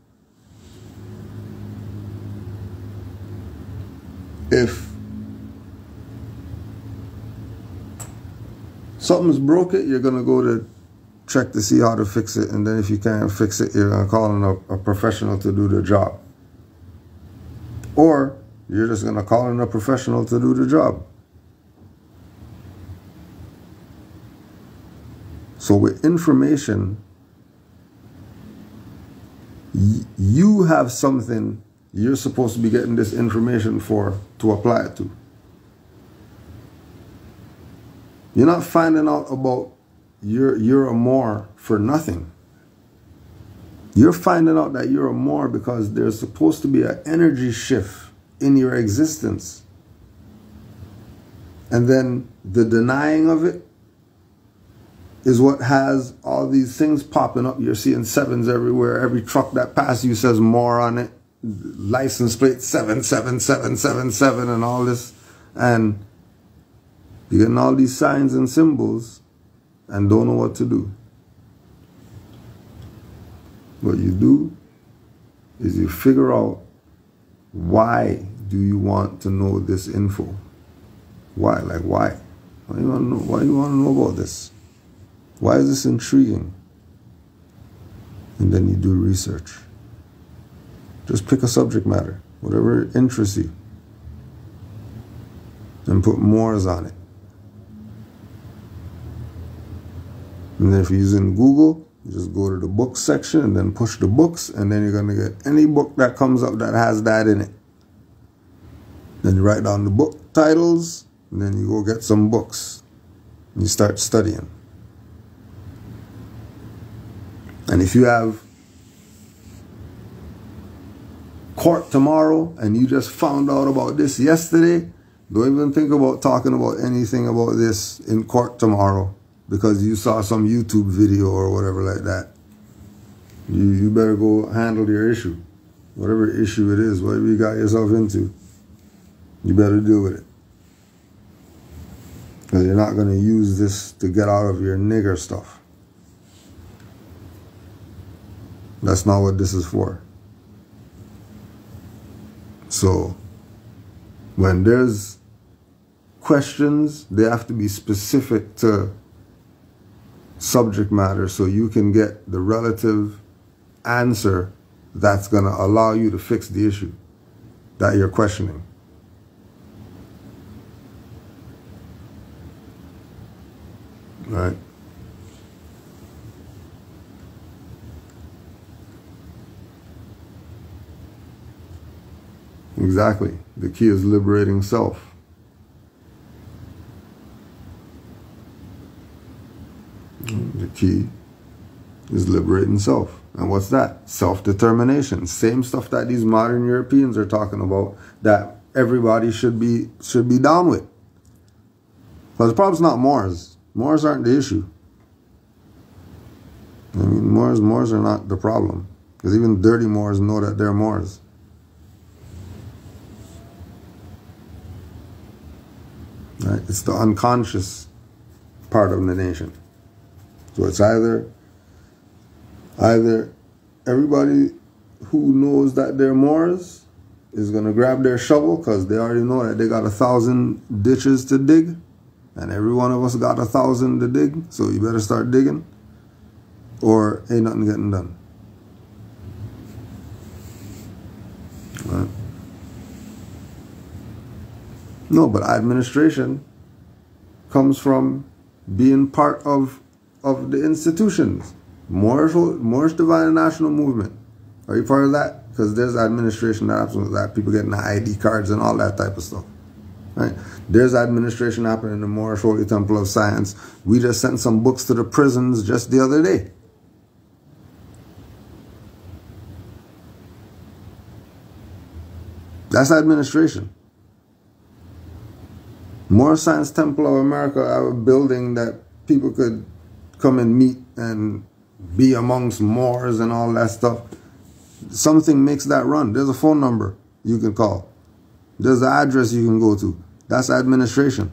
if something's broke it, you're going to go to check to see how to fix it. And then if you can't fix it, you're going to call in a, a professional to do the job. Or you're just going to call in a professional to do the job. So with information, you have something you're supposed to be getting this information for to apply it to. You're not finding out about you're, you're a Moor for nothing. You're finding out that you're a Moor because there's supposed to be an energy shift in your existence. And then the denying of it is what has all these things popping up. You're seeing sevens everywhere. Every truck that passes you says more on it. License plate seven seven seven seven seven and all this. And you're getting all these signs and symbols and don't know what to do. What you do is you figure out, why do you want to know this info? Why? Like why? Why do you want to know, why do you want to know about this? Why is this intriguing? And then you do research. Just pick a subject matter, whatever interests you, and put Moors on it. And then if you're using Google, you just go to the books section and then push the books, and then you're going to get any book that comes up that has that in it. Then you write down the book titles, and then you go get some books, and you start studying. And if you have court tomorrow and you just found out about this yesterday, don't even think about talking about anything about this in court tomorrow because you saw some YouTube video or whatever like that. You, you better go handle your issue. Whatever issue it is, whatever you got yourself into, you better deal with it. Because you're not going to use this to get out of your nigger stuff. That's not what this is for. So, when there's questions, they have to be specific to subject matter so you can get the relative answer that's going to allow you to fix the issue that you're questioning. Right? Exactly. The key is liberating self. The key is liberating self. And what's that? Self-determination. Same stuff that these modern Europeans are talking about that everybody should be should be down with. But the problem's not Moors. Moors aren't the issue. I mean, Moors, Moors are not the problem. Because even dirty Moors know that they're Moors. Right? It's the unconscious part of the nation. So it's either, either everybody who knows that they're Moors is going to grab their shovel because they already know that they got a thousand ditches to dig, and every one of us got a thousand to dig, so you better start digging, or ain't nothing getting done. Right? No, but administration comes from being part of of the institutions. Moorish, Moorish Divine National Movement. Are you part of that? Because there's administration that happens with that. People getting I D cards and all that type of stuff. Right? There's administration happening in the Moorish Holy Temple of Science. We just sent some books to the prisons just the other day. That's administration. Moorish Science Temple of America have a building that people could come and meet and be amongst Moors and all that stuff. Something makes that run. There's a phone number you can call. There's an address you can go to. That's administration.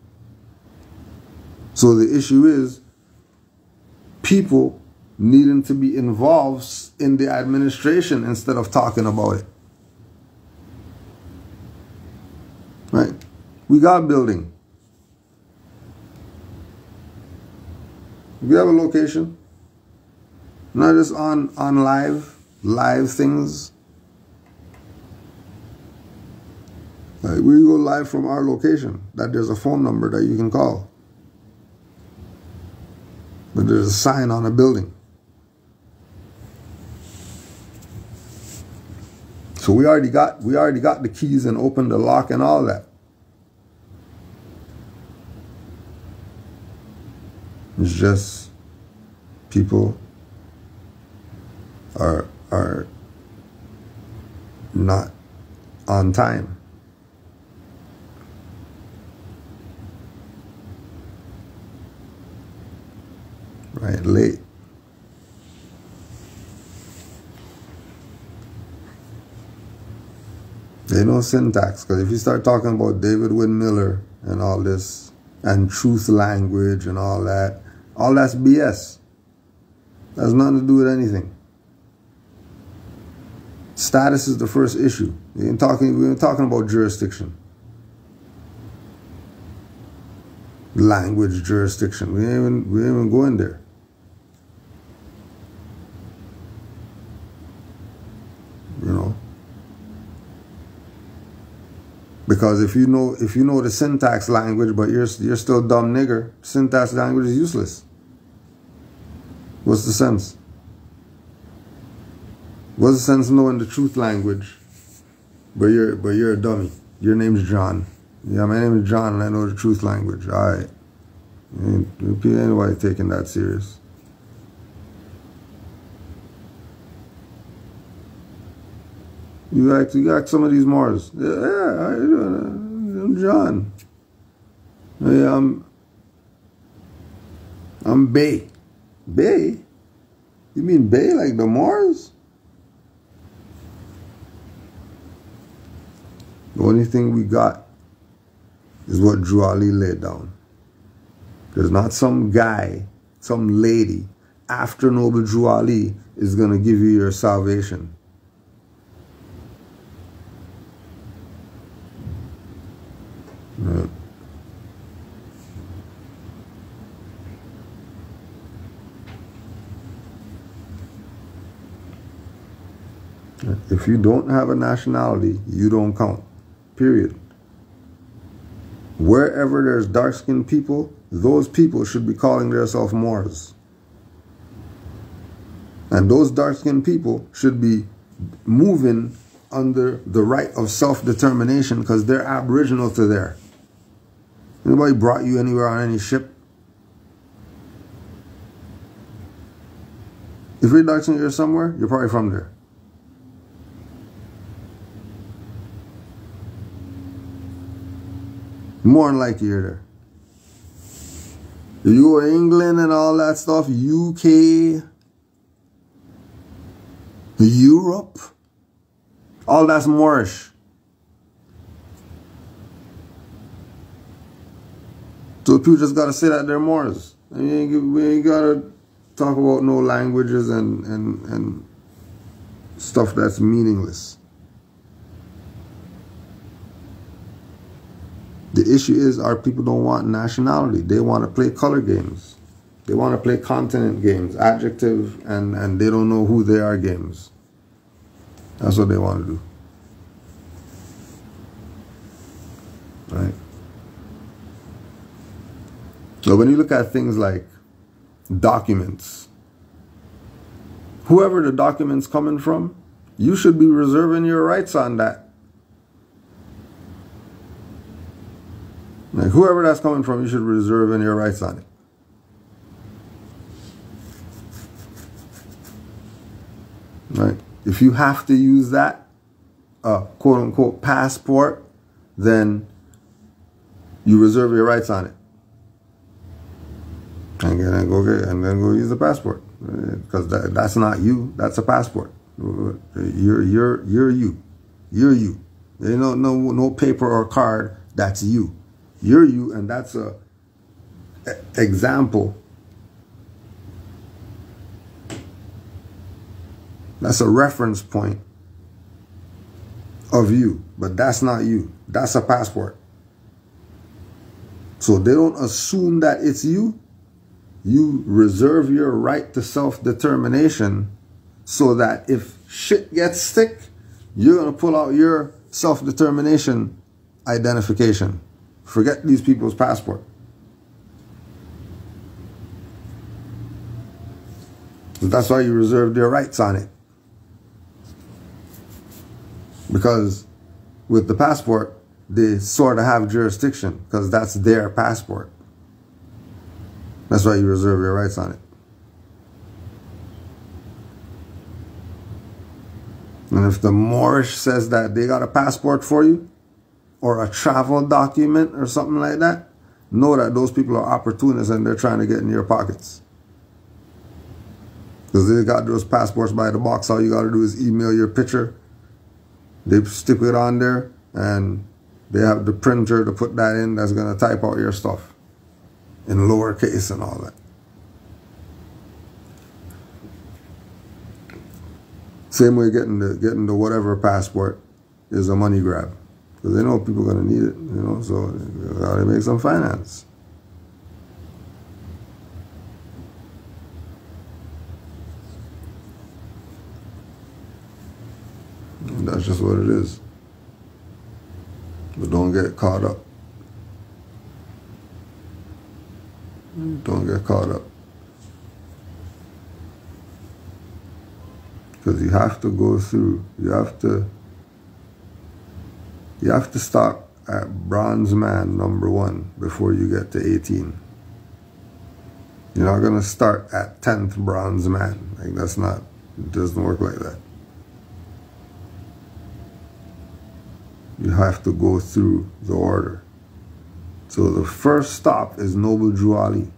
So the issue is people needing to be involved in the administration instead of talking about it. Right? We got building. We have a location. Not just on, on live, live things. Like we go live from our location. That there's a phone number that you can call. But there's a sign on a building. So we already got we already got the keys and opened the lock and all that. It's just people are are not on time. Right, late. They know syntax, because if you start talking about David Wynn Miller and all this, and truth language and all that, all that's B S. That has nothing to do with anything. Status is the first issue. We ain't talking, we ain't talking about jurisdiction. Language, jurisdiction. We ain't even, we ain't even going there. You know? Because if you know if you know the syntax language, but you're you're still dumb nigger, syntax language is useless. What's the sense? What's the sense of knowing the truth language, but you're but you're a dummy? Your name's John. Yeah, my name is John, and I know the truth language. All right, ain't anybody taking that serious? You act, you got some of these Mars. Yeah, yeah, I'm John. Yeah, I'm, I'm Bay. Bay? You mean Bay like the Mars? The only thing we got is what Drew Ali laid down. There's not some guy, some lady, after Noble Drew Ali is going to give you your salvation. Right. If you don't have a nationality, you don't count. Period. Wherever there's dark-skinned people, those people should be calling themselves Moors. And those dark-skinned people should be moving under the right of self-determination because they're aboriginal to there. Anybody brought you anywhere on any ship? If you're dark skinned, you're somewhere, you're probably from there. More than likely you're there. If you go to England and all that stuff, U K, Europe, all that's Moorish. So people just gotta say that they're Moors. I mean, we ain't gotta talk about no languages and, and, and stuff that's meaningless. The The issue is our people don't want nationality. They want to play color games. They want to play continent games, adjective, and, and they don't know who they are games. That's what they want to do. Right? So when you look at things like documents, whoever the document's coming from, you should be reserving your rights on that. Like whoever that's coming from, you should reserve your rights on it. Right? If you have to use that uh, quote unquote passport, then you reserve your rights on it. And then go get, and then go use the passport, because that, that's not you. That's a passport. You're you're you're you. You're you. There's no no no paper or card. That's you. You're you, and that's a, a example. That's a reference point of you, but that's not you. That's a passport. So they don't assume that it's you. You reserve your right to self-determination so that if shit gets thick, you're going to pull out your self-determination identification. Forget these people's passport. That's why you reserved your rights on it. Because with the passport, they sort of have jurisdiction because that's their passport. That's why you reserve your rights on it. And if the Moorish says that they got a passport for you, or a travel document or something like that, know that those people are opportunists and they're trying to get in your pockets. Because they got those passports by the box. All you got to do is email your picture. They stick it on there and they have the printer to put that in that's going to type out your stuff in lowercase and all that. Same way getting the, getting the whatever passport is a money grab. Because they know people are going to need it, you know, so they got to make some finance. And that's just what it is. But don't get caught up. Don't get caught up. Because you have to go through, you have to, you have to start at bronze man number one before you get to eighteen. You're not going to start at tenth bronze man. Like that's not, it doesn't work like that. You have to go through the order. So the first stop is Noble Drew Ali.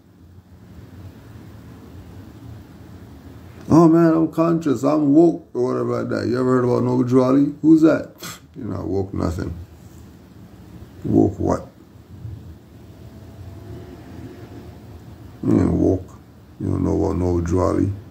Oh man, I'm conscious, I'm woke, or whatever like that. You ever heard about Noble Drew Ali? Who's that? You're not woke nothing. Woke what? You ain't woke. You don't know about Noble Drew Ali.